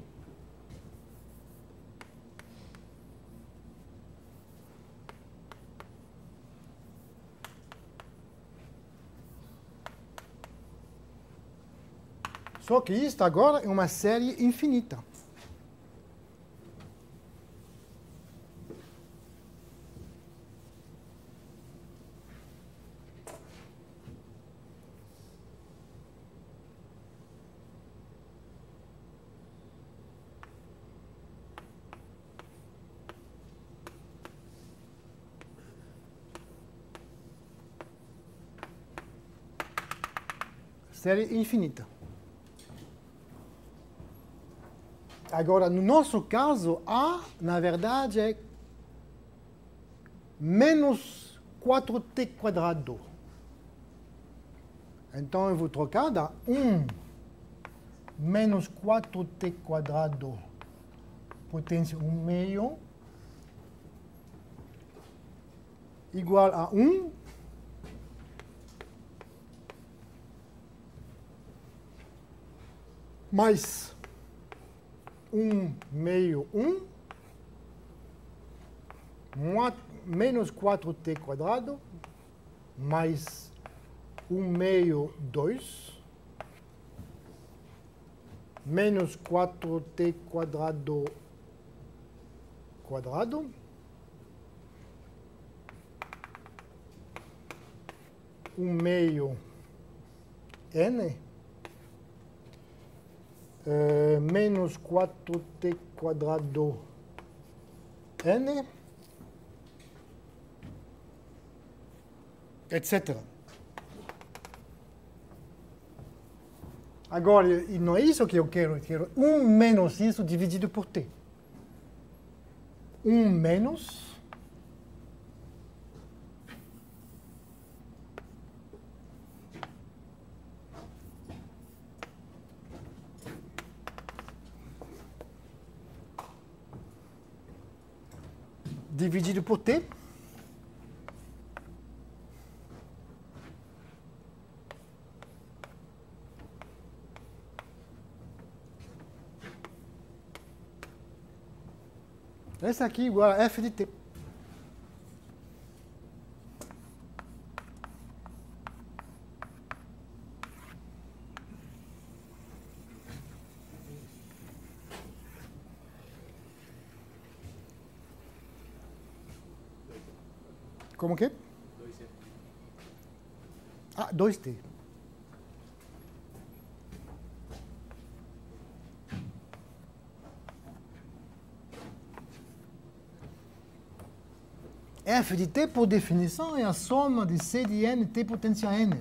Só que isto agora é uma série infinita. série infinita. Agora, no nosso caso, A, na verdade, é menos quatro t quadrado. Então, eu vou trocar da um menos quatro t quadrado, potência um meio, igual a um mais um meio um, menos quatro t quadrado, mais um meio dois, menos quatro t quadrado quadrado, um meio n, Uh, menos quatro t quadrado n, etcétera. Agora, e não é isso que eu quero. Eu quero um menos isso dividido por t. um menos dividido por t. Esse aqui igual a f de t. Como que? Ah, dois t. F de t, por definição, é a soma de C de n, t potência n.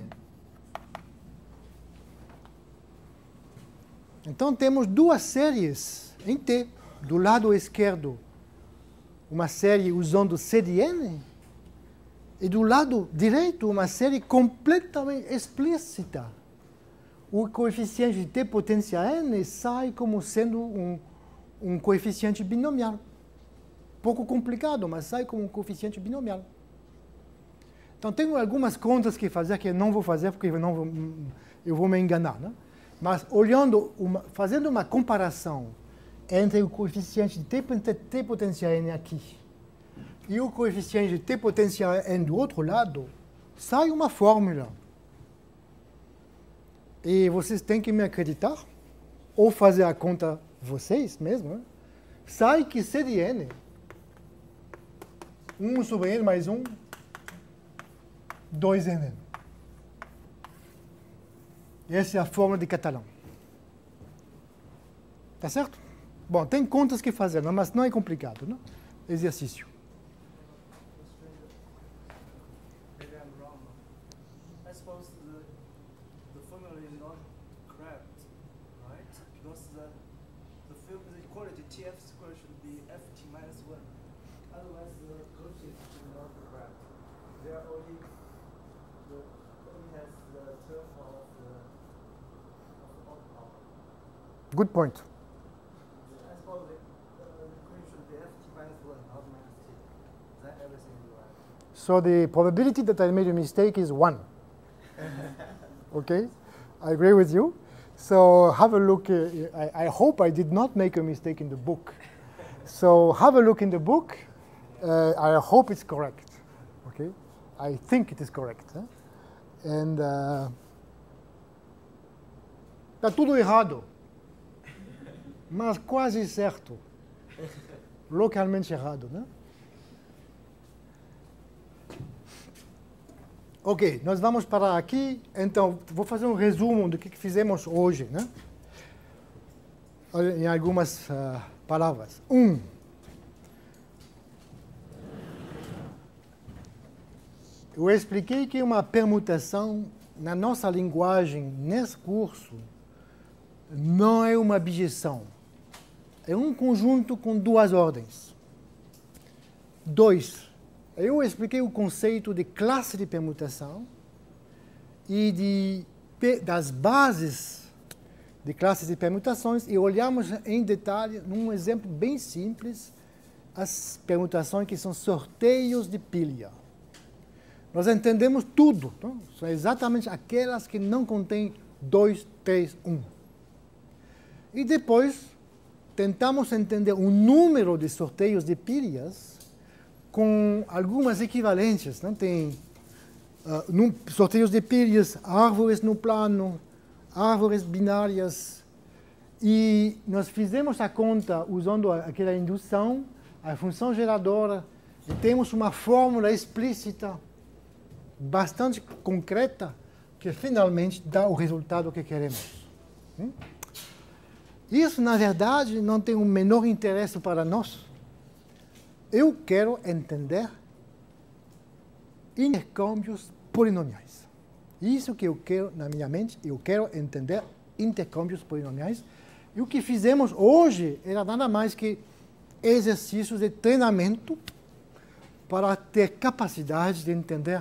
Então, temos duas séries em t. Do lado esquerdo, uma série usando C de n, e do lado direito, uma série completamente explícita. O coeficiente de t potência n sai como sendo um, um coeficiente binomial. Pouco complicado, mas sai como um coeficiente binomial. Então, tenho algumas contas que fazer que eu não vou fazer porque eu, não vou, eu vou me enganar. Né? Mas olhando, uma, fazendo uma comparação entre o coeficiente de t, t potência n aqui e o coeficiente de t potência n do outro lado, sai uma fórmula. E vocês têm que me acreditar, ou fazer a conta vocês mesmos. Né? Sai que C de n, um sobre n mais um, dois n. Essa é a fórmula de Catalan. Tá certo? Bom, tem contas que fazer, mas não é complicado. Não? Exercício. Good point. I suppose the equation should be f t minus one, not minus t. Is that everything is right? So the probability that I made a mistake is one. Okay? I agree with you. So have a look. Uh, I, I hope I did not make a mistake in the book. So have a look in the book. Uh, I hope it's correct. Okay? I think it is correct. Huh? And uh, tá tudo errado. Mas quase certo. Localmente errado, né? Ok, nós vamos parar aqui. Então, vou fazer um resumo do que fizemos hoje, né? Em algumas uh, palavras. Um. Eu expliquei que uma permutação na nossa linguagem, nesse curso, não é uma objeção. É um conjunto com duas ordens. Dois, eu expliquei o conceito de classe de permutação e de, das bases de classes de permutações e olhamos em detalhe, num exemplo bem simples, as permutações que são sorteios de pilha. Nós entendemos tudo. Não? São exatamente aquelas que não contêm dois, três, um. E depois tentamos entender o número de sorteios de pilhas com algumas equivalências. Não? Tem uh, num, sorteios de pilhas, árvores no plano, árvores binárias. E nós fizemos a conta usando aquela indução, a função geradora, e temos uma fórmula explícita, bastante concreta, que finalmente dá o resultado que queremos. Hum? Isso, na verdade, não tem o menor interesse para nós. Eu quero entender intercâmbios polinomiais. Isso que eu quero na minha mente, eu quero entender intercâmbios polinomiais. E o que fizemos hoje era nada mais que exercícios de treinamento para ter capacidade de entender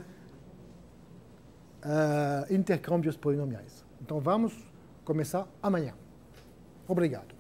uh, intercâmbios polinomiais. Então, vamos começar amanhã. Obrigado.